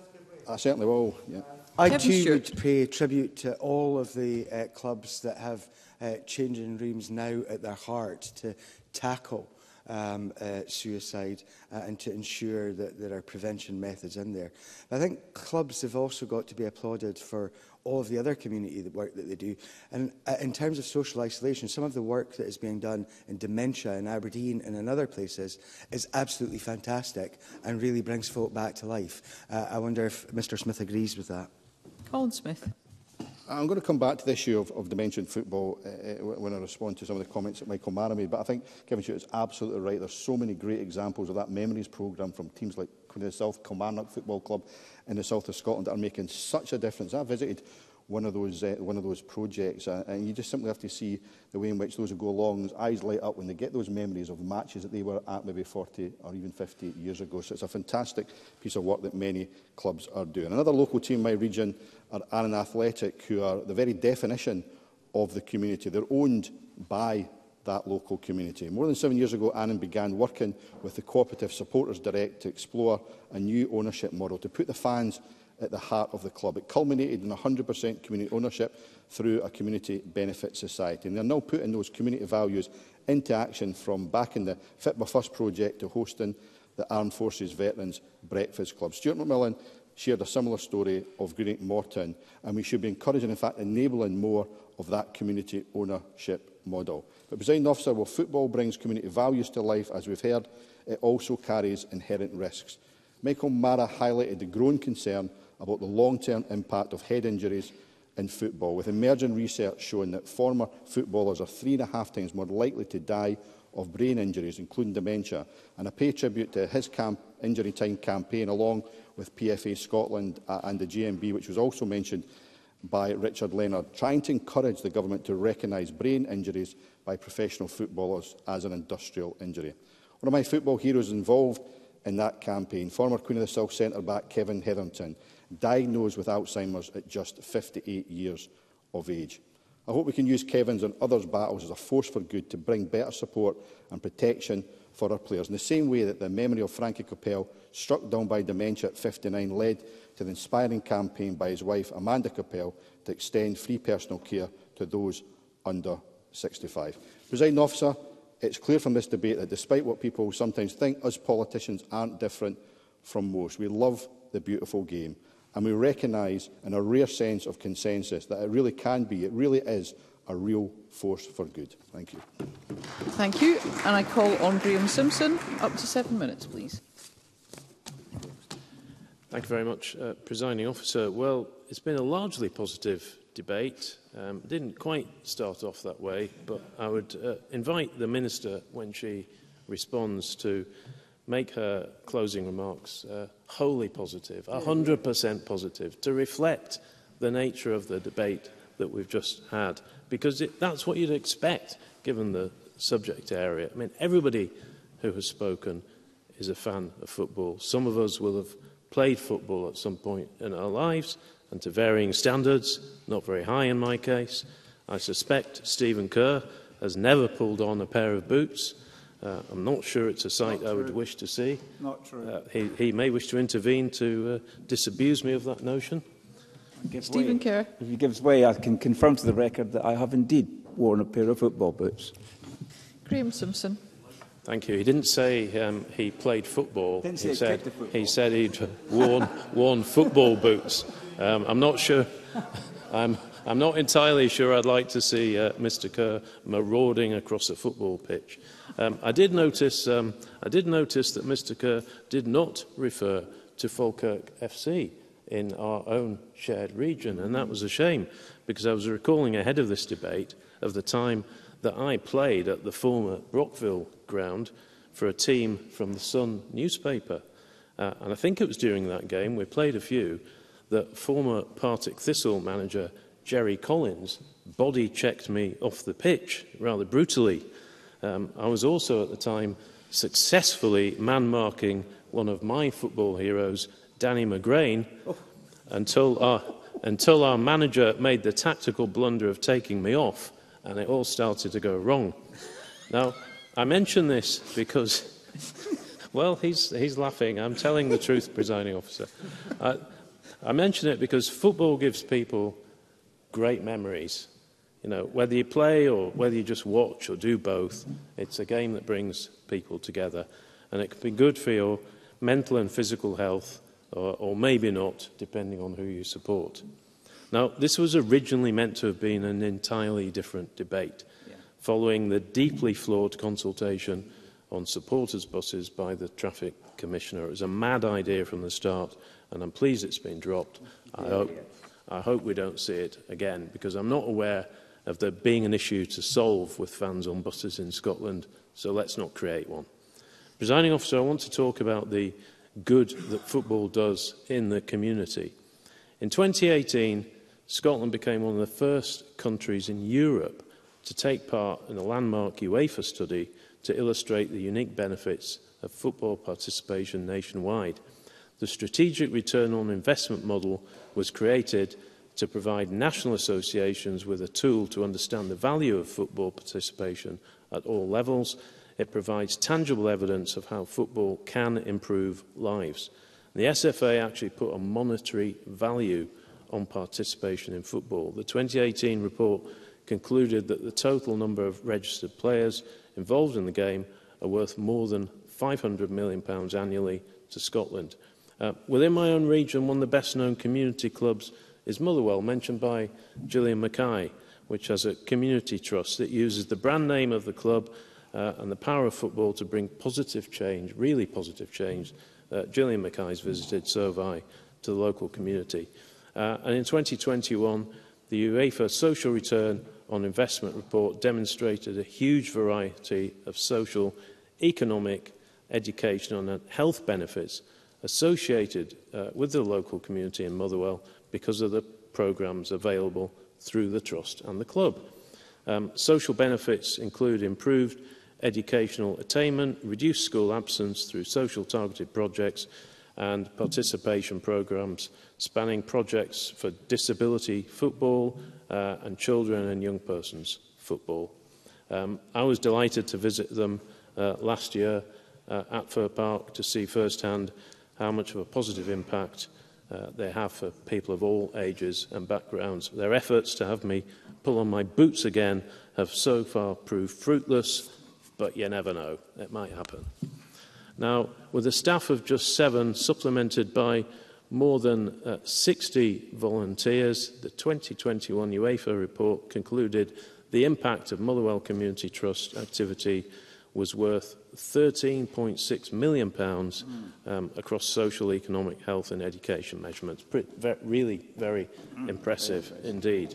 I certainly will, yeah. I too would pay tribute to all of the uh, clubs that have uh, changing rooms now at their heart to tackle um, uh, suicide uh, and to ensure that there are prevention methods in there. But I think clubs have also got to be applauded for all of the other community that work that they do. And uh, in terms of social isolation, some of the work that is being done in dementia in Aberdeen and in other places is absolutely fantastic and really brings folk back to life. Uh, I wonder if Mr Smith agrees with that. Colin Smith. I'm going to come back to the issue of, of dementia in football uh, when I respond to some of the comments that Michael Mara made, but I think Kevin Stewart is absolutely right. There's so many great examples of that Memories programme from teams like Queen of the South, Kilmarnock Football Club in the south of Scotland that are making such a difference. I visited one of those uh, one of those projects, uh, and you just simply have to see the way in which those who go along, eyes light up when they get those memories of matches that they were at maybe forty or even fifty years ago. So it's a fantastic piece of work that many clubs are doing. Another local team in my region are Annan Athletic, who are the very definition of the community. They're owned by that local community. More than seven years ago, Annan began working with the Cooperative Supporters Direct to explore a new ownership model to put the fans at the heart of the club. It culminated in one hundred percent community ownership through a community benefit society. And they're now putting those community values into action, from backing the Fit by First project to hosting the Armed Forces Veterans Breakfast Club. Stuart McMillan shared a similar story of Greenock Morton, and we should be encouraging, in fact, enabling more of that community ownership model. But, Presiding Officer, while football brings community values to life, as we've heard, it also carries inherent risks. Michael Mara highlighted the growing concern about the long-term impact of head injuries in football, with emerging research showing that former footballers are three and a half times more likely to die of brain injuries, including dementia. And I pay tribute to his camp injury time campaign, along with P F A Scotland uh, and the G M B, which was also mentioned by Richard Leonard, trying to encourage the government to recognise brain injuries by professional footballers as an industrial injury. One of my football heroes involved in that campaign, former Queen of the South centre-back Kevin Hetherington, diagnosed with Alzheimer's at just fifty-eight years of age. I hope we can use Kevin's and others' battles as a force for good to bring better support and protection for our players, in the same way that the memory of Frankie Coppell, struck down by dementia at fifty-nine, led to the inspiring campaign by his wife Amanda Coppell to extend free personal care to those under sixty-five. Presiding Officer, it's clear from this debate that despite what people sometimes think, us politicians aren't different from most. We love the beautiful game, and we recognise in a rare sense of consensus that it really can be, it really is a real force for good. Thank you. Thank you. And I call on Graham Simpson. Up to seven minutes, please. Thank you very much, uh, Presiding Officer. Well, it's been a largely positive debate. Um, didn't quite start off that way, but I would uh, invite the Minister, when she responds, to make her closing remarks uh, wholly positive, one hundred percent positive, to reflect the nature of the debate that we've just had, because it, that's what you'd expect, given the subject area. I mean, everybody who has spoken is a fan of football. Some of us will have played football at some point in our lives, and to varying standards, not very high in my case. I suspect Stephen Kerr has never pulled on a pair of boots. Uh, I'm not sure it's a sight I would wish to see. Not true. Uh, he, he may wish to intervene to uh, disabuse me of that notion. Stephen Kerr. If he gives way, I can confirm to the record that I have indeed worn a pair of football boots. Graham Simpson. Thank you. He didn't say um, he played football. Didn't say he, he said, kicked the football. he said he'd worn, worn football boots. Um, I'm not sure. I'm, I'm not entirely sure I'd like to see uh, Mr Kerr marauding across a football pitch. Um, I did notice. Um, I did notice that Mr Kerr did not refer to Falkirk F C in our own shared region, and that was a shame, because I was recalling ahead of this debate of the time that I played at the former Brockville ground for a team from the Sun newspaper. Uh, and I think it was during that game, we played a few, that former Partick Thistle manager Jerry Collins body-checked me off the pitch rather brutally. Um, I was also at the time successfully man-marking one of my football heroes, Danny McGrain, oh. until, our, until our manager made the tactical blunder of taking me off, and it all started to go wrong. Now, I mention this because, well, he's, he's laughing. I'm telling the truth, Presiding Officer. I, I mention it because football gives people great memories. You know, whether you play or whether you just watch or do both, it's a game that brings people together. And it can be good for your mental and physical health, or, or maybe not, depending on who you support. Now, this was originally meant to have been an entirely different debate, yeah. following the deeply flawed consultation on supporters' buses by the Traffic Commissioner. It was a mad idea from the start, and I'm pleased it's been dropped. I hope, I hope we don't see it again, because I'm not aware of there being an issue to solve with fans on buses in Scotland, so let's not create one. Presiding Officer, I want to talk about the good that football does in the community. In twenty eighteen, Scotland became one of the first countries in Europe to take part in a landmark UEFA study to illustrate the unique benefits of football participation nationwide. The strategic return on investment model was created to provide national associations with a tool to understand the value of football participation at all levels. It provides tangible evidence of how football can improve lives. The S F A actually put a monetary value on participation in football. The twenty eighteen report concluded that the total number of registered players involved in the game are worth more than five hundred million pounds annually to Scotland. Uh, within my own region, one of the best-known community clubs is Motherwell, mentioned by Gillian Mackay, which has a community trust that uses the brand name of the club uh, and the power of football to bring positive change, really positive change. Uh, Gillian Mackay's visited, so have I, to the local community. Uh, and in twenty twenty-one, the UEFA Social Return on Investment report demonstrated a huge variety of social, economic, educational and health benefits associated uh, with the local community in Motherwell because of the programmes available through the Trust and the club. Um, social benefits include improved educational attainment, reduced school absence through social targeted projects and participation programmes spanning projects for disability football uh, and children and young persons football. Um, I was delighted to visit them uh, last year uh, at Fir Park to see firsthand how much of a positive impact uh, they have for people of all ages and backgrounds. Their efforts to have me pull on my boots again have so far proved fruitless, but you never know, it might happen. Now, with a staff of just seven, supplemented by more than uh, sixty volunteers. The twenty twenty-one UEFA report concluded the impact of Motherwell Community Trust activity was worth thirteen point six million pounds um, across social, economic, health and education measurements. Pretty, very, really very impressive indeed.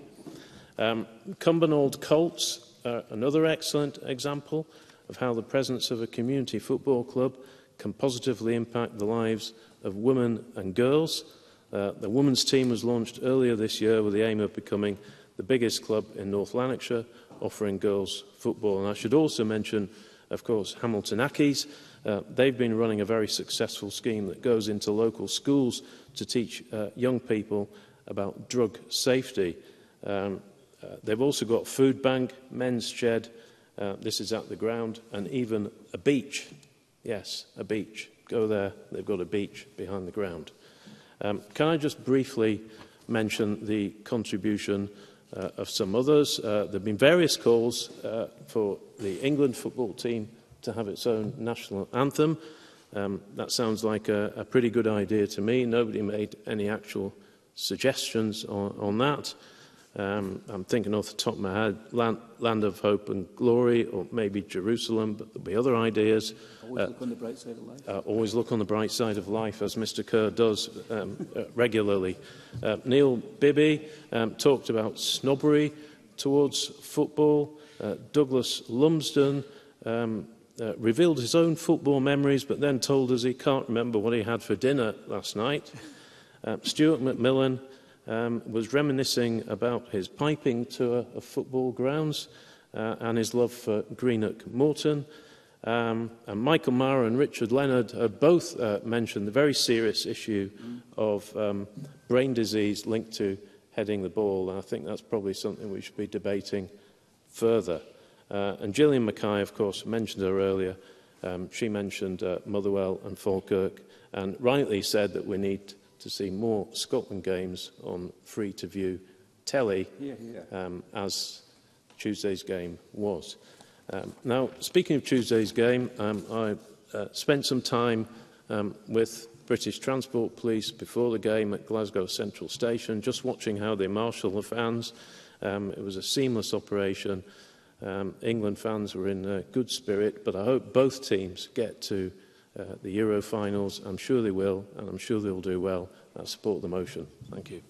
Um, Cumbernauld Colts, uh, another excellent example of how the presence of a community football club can positively impact the lives of women and girls. Uh, the women's team was launched earlier this year with the aim of becoming the biggest club in North Lanarkshire, offering girls football. And I should also mention, of course, Hamilton Accies. Uh, they've been running a very successful scheme that goes into local schools to teach uh, young people about drug safety. Um, uh, they've also got food bank, men's shed, uh, this is at the ground, and even a beach. Yes, a beach. Go there, they've got a beach behind the ground. Um, can I just briefly mention the contribution uh, of some others? Uh, there have been various calls uh, for the England football team to have its own national anthem. Um, that sounds like a, a pretty good idea to me. Nobody made any actual suggestions on, on that. Um, I'm thinking off the top of my head, Land, Land of Hope and Glory, or maybe Jerusalem, but there'll be other ideas. Always uh, look on the bright side of life. Uh, always look on the bright side of life, as Mr Kerr does um, uh, regularly. Uh, Neil Bibby um, talked about snobbery towards football. Uh, Douglas Lumsden um, uh, revealed his own football memories, but then told us he can't remember what he had for dinner last night. Uh, Stuart McMillan Um, was reminiscing about his piping tour of football grounds uh, and his love for Greenock Morton. Um, and Michael Mara and Richard Leonard have both uh, mentioned the very serious issue of um, brain disease linked to heading the ball. And I think that's probably something we should be debating further. Uh, and Gillian Mackay, of course, mentioned her earlier. Um, she mentioned uh, Motherwell and Falkirk and rightly said that we need to see more Scotland games on free-to-view telly, yeah, yeah. Um, as Tuesday's game was. Um, now, speaking of Tuesday's game, um, I uh, spent some time um, with British Transport Police before the game at Glasgow Central Station, just watching how they marshal the fans. Um, it was a seamless operation. Um, England fans were in uh, good spirit, but I hope both teams get to Uh, the Euro finals. I'm sure they will, and I'm sure they'll do well. I support the motion. Thank you.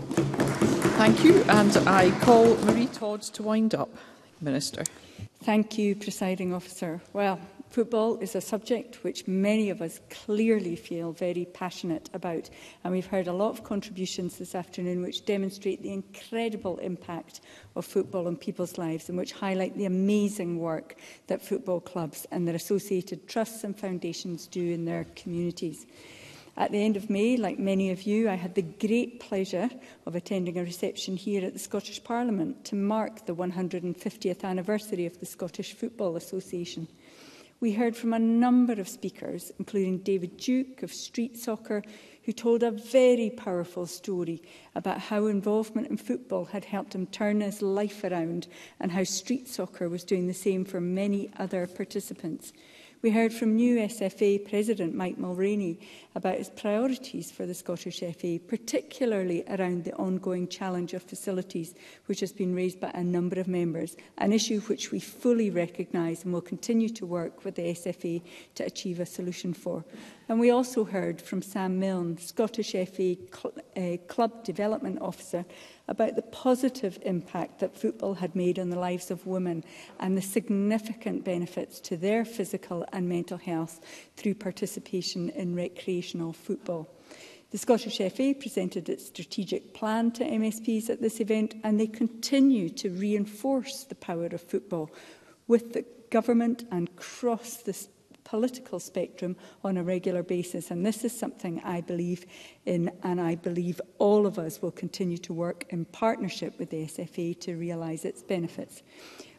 Thank you, and I call Marie Todd to wind up. Minister. Thank you, Presiding Officer. Well, football is a subject which many of us clearly feel very passionate about, and we've heard a lot of contributions this afternoon which demonstrate the incredible impact of football on people's lives and which highlight the amazing work that football clubs and their associated trusts and foundations do in their communities. At the end of May, like many of you, I had the great pleasure of attending a reception here at the Scottish Parliament to mark the one hundred fiftieth anniversary of the Scottish Football Association. We heard from a number of speakers, including David Duke of Street Soccer, who told a very powerful story about how involvement in football had helped him turn his life around and how street soccer was doing the same for many other participants. We heard from new S F A President Mike Mulroney about his priorities for the Scottish F A, particularly around the ongoing challenge of facilities, which has been raised by a number of members, an issue which we fully recognise and will continue to work with the S F A to achieve a solution for. And we also heard from Sam Milne, Scottish F A Cl uh, Club Development Officer, about the positive impact that football had made on the lives of women and the significant benefits to their physical and mental health through participation in recreational football. The Scottish F A presented its strategic plan to M S Ps at this event, and they continue to reinforce the power of football with the government and across the political spectrum on a regular basis. And this is something I believe in, and I believe all of us will continue to work in partnership with the S F A to realise its benefits.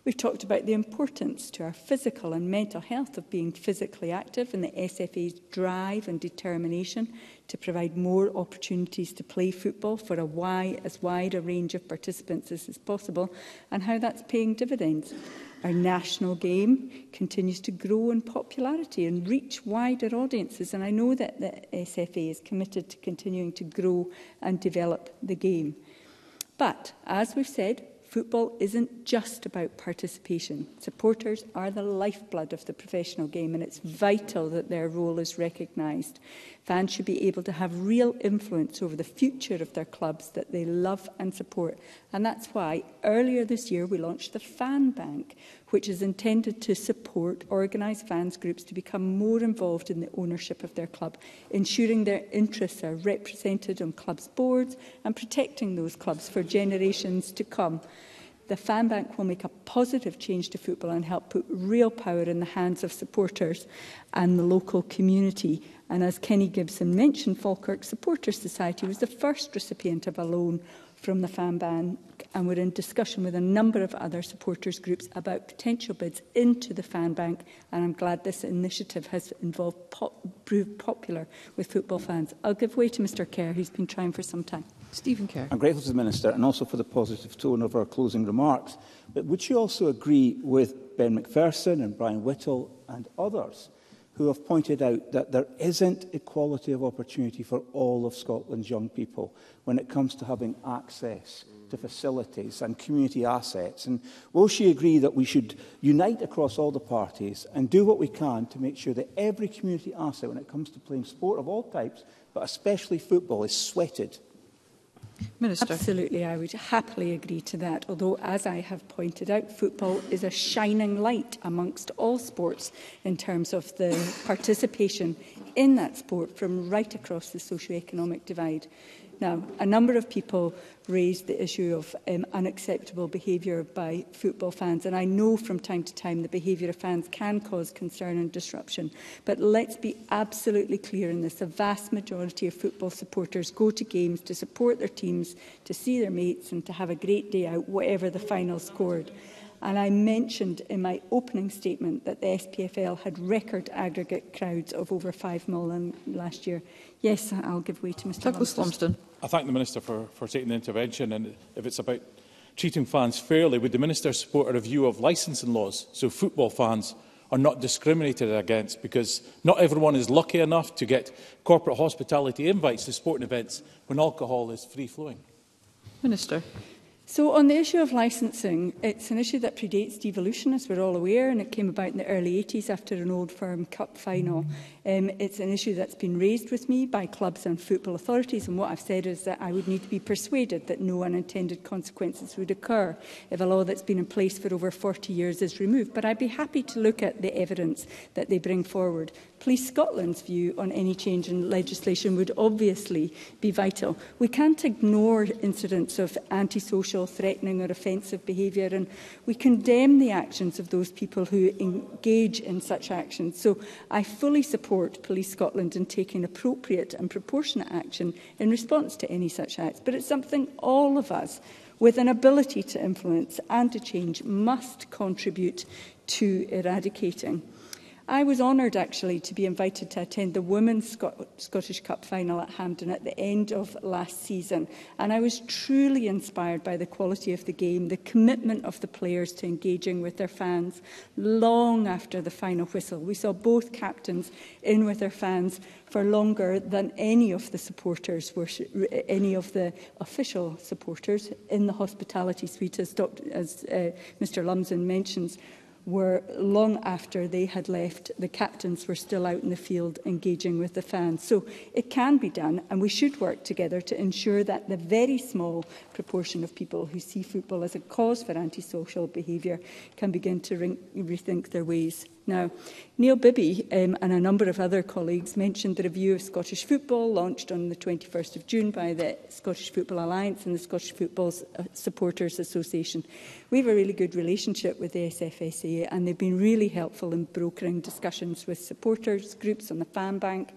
We've talked about the importance to our physical and mental health of being physically active and the S F A's drive and determination to provide more opportunities to play football for a wide, as wide a range of participants as is possible, and how that's paying dividends. Our national game continues to grow in popularity and reach wider audiences, and I know that the S F A is committed to continuing to grow and develop the game. But, as we've said, football isn't just about participation. Supporters are the lifeblood of the professional game, and it's vital that their role is recognised. Fans should be able to have real influence over the future of their clubs that they love and support. And that's why earlier this year we launched the Fan Bank, which is intended to support organised fans groups to become more involved in the ownership of their club, ensuring their interests are represented on clubs' boards and protecting those clubs for generations to come. The Fan Bank will make a positive change to football and help put real power in the hands of supporters and the local community. And as Kenny Gibson mentioned, Falkirk Supporters Society was the first recipient of a loan from the Fan Bank, and we're in discussion with a number of other supporters groups about potential bids into the Fan Bank, and I'm glad this initiative has involved pop, proved popular with football fans. I'll give way to Mr Kerr, who's been trying for some time. Stephen Kerr. I'm grateful to the Minister and also for the positive tone of our closing remarks. But would she also agree with Ben McPherson and Brian Whittle and others who have pointed out that there isn't equality of opportunity for all of Scotland's young people when it comes to having access to facilities and community assets? And will she agree that we should unite across all the parties and do what we can to make sure that every community asset, when it comes to playing sport of all types, but especially football, is sweated? Minister. Absolutely, I would happily agree to that, although, as I have pointed out, football is a shining light amongst all sports in terms of the participation in that sport from right across the socio-economic divide. Now, a number of people raised the issue of um, unacceptable behaviour by football fans, and I know from time to time the behaviour of fans can cause concern and disruption. But let's be absolutely clear in this. The vast majority of football supporters go to games to support their teams, to see their mates and to have a great day out, whatever the final scored. And I mentioned in my opening statement that the S P F L had record aggregate crowds of over five million last year. Yes, I'll give way to Mr Douglas Lumsden. I thank the Minister for, for taking the intervention. And if it's about treating fans fairly, would the Minister support a review of licensing laws so football fans are not discriminated against? Because not everyone is lucky enough to get corporate hospitality invites to sporting events when alcohol is free-flowing. Minister. So on the issue of licensing, it's an issue that predates devolution, as we're all aware, and it came about in the early eighties after an Old Firm Cup final. Um, it's an issue that's been raised with me by clubs and football authorities, and what I've said is that I would need to be persuaded that no unintended consequences would occur if a law that's been in place for over forty years is removed. But I'd be happy to look at the evidence that they bring forward. Police Scotland's view on any change in legislation would obviously be vital. We can't ignore incidents of antisocial, threatening or offensive behaviour, and we condemn the actions of those people who engage in such actions. So I fully support Police Scotland in taking appropriate and proportionate action in response to any such acts. But it's something all of us, with an ability to influence and to change, must contribute to eradicating. I was honoured, actually, to be invited to attend the Women's Scot Scottish Cup final at Hampden at the end of last season, and I was truly inspired by the quality of the game, the commitment of the players to engaging with their fans long after the final whistle. We saw both captains in with their fans for longer than any of the supporters were, any of the official supporters in the hospitality suite, as, Doctor, as uh, Mr Lumsden mentions, were long after they had left. The captains were still out in the field engaging with the fans. So it can be done, and we should work together to ensure that the very small proportion of people who see football as a cause for antisocial behaviour can begin to ring, rethink their ways. Now, Neil Bibby um, and a number of other colleagues mentioned the review of Scottish football launched on the twenty-first of June by the Scottish Football Alliance and the Scottish Football Supporters Association. We have a really good relationship with the S F S A, and they've been really helpful in brokering discussions with supporters groups on the Fan Bank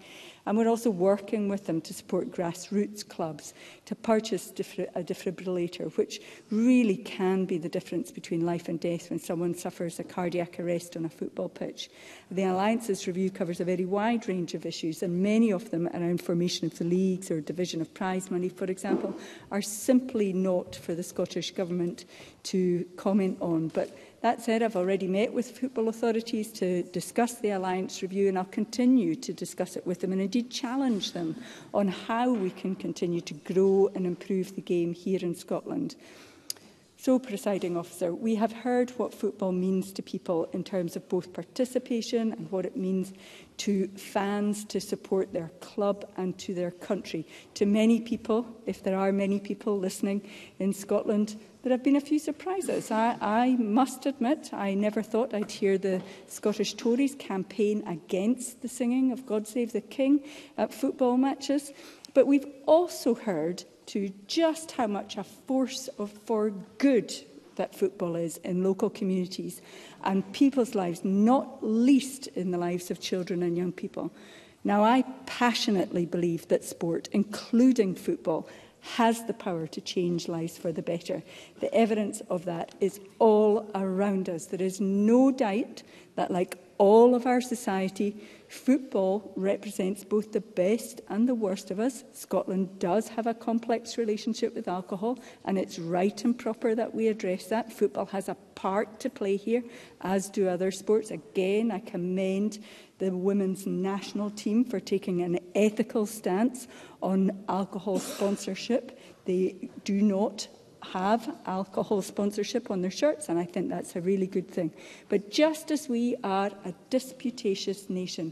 And we're also working with them to support grassroots clubs to purchase a defibrillator, which really can be the difference between life and death when someone suffers a cardiac arrest on a football pitch. The Alliance's review covers a very wide range of issues, and many of them around formation of the leagues or division of prize money, for example, are simply not for the Scottish Government to comment on. But that said, I've already met with football authorities to discuss the Alliance review, and I'll continue to discuss it with them and indeed challenge them on how we can continue to grow and improve the game here in Scotland. So, Presiding Officer, we have heard what football means to people in terms of both participation and what it means to fans to support their club and to their country. To many people, if there are many people listening in Scotland, there have been a few surprises. I, I must admit, I never thought I'd hear the Scottish Tories campaign against the singing of God Save the King at football matches. But we've also heard to just how much a force of, for good that football is in local communities and people's lives, not least in the lives of children and young people. Now, I passionately believe that sport, including football, has the power to change lives for the better. The evidence of that is all around us. There is no doubt that, like all of our society, football represents both the best and the worst of us. Scotland does have a complex relationship with alcohol, and it's right and proper that we address that. Football has a part to play here, as do other sports. Again, I commend the women's national team for taking an ethical stance on alcohol sponsorship. They do not have alcohol sponsorship on their shirts, and I think that's a really good thing. But just as we are a disputatious nation,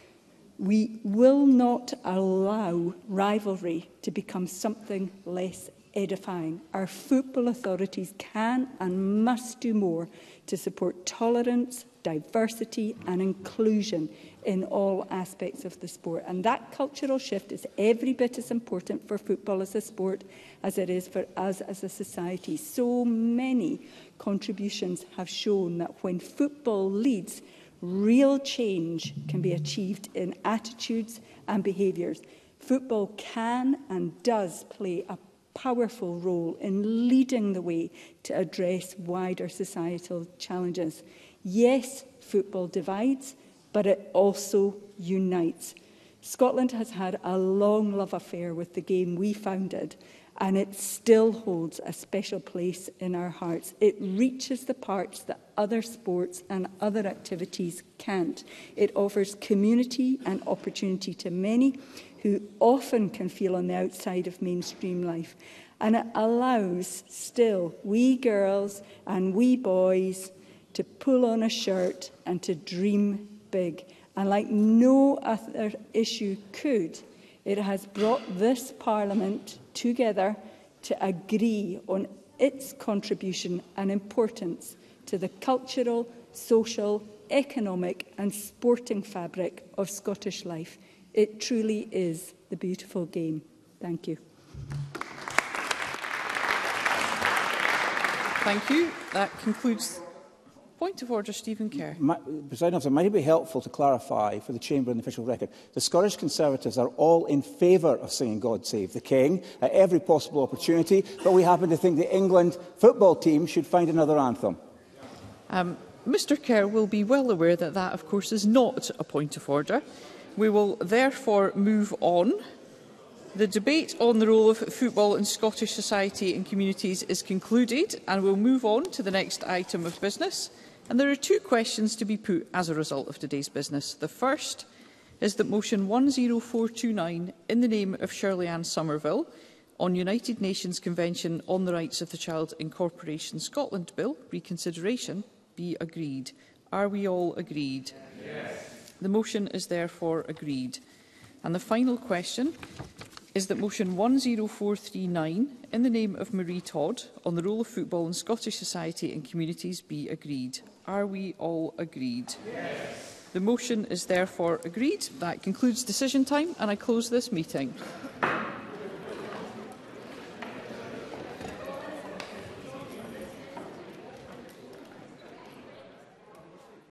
we will not allow rivalry to become something less edifying. Our football authorities can and must do more to support tolerance, diversity and inclusion in all aspects of the sport. And that cultural shift is every bit as important for football as a sport as it is for us as a society. So many contributions have shown that when football leads, real change can be achieved in attitudes and behaviours. Football can and does play a powerful role in leading the way to address wider societal challenges. Yes, football divides, but it also unites. Scotland has had a long love affair with the game we founded, and it still holds a special place in our hearts. It reaches the parts that other sports and other activities can't. It offers community and opportunity to many who often can feel on the outside of mainstream life. And it allows still wee girls and wee boys to pull on a shirt and to dream big. And like no other issue could, it has brought this Parliament together to agree on its contribution and importance to the cultural, social, economic and sporting fabric of Scottish life. It truly is the beautiful game. Thank you. Thank you. That concludes. Point of order, Stephen Kerr. Presiding Officer, might it be helpful to clarify for the Chamber and the official record, the Scottish Conservatives are all in favour of singing God Save the King at every possible opportunity, but we happen to think the England football team should find another anthem. Um, Mr Kerr will be well aware that that, of course, is not a point of order. We will therefore move on. The debate on the role of football in Scottish society and communities is concluded, and we'll move on to the next item of business. And there are two questions to be put as a result of today's business. The first is that motion one zero four two nine, in the name of Shirley Ann Somerville, on United Nations Convention on the Rights of the Child Incorporation Scotland Bill, reconsideration, be agreed. Are we all agreed? Yes. The motion is therefore agreed. And the final question is that motion one zero four three nine, in the name of Marie Todd, on the role of football in Scottish society and communities, be agreed. Are we all agreed? Yes. The motion is therefore agreed. That concludes decision time, and I close this meeting.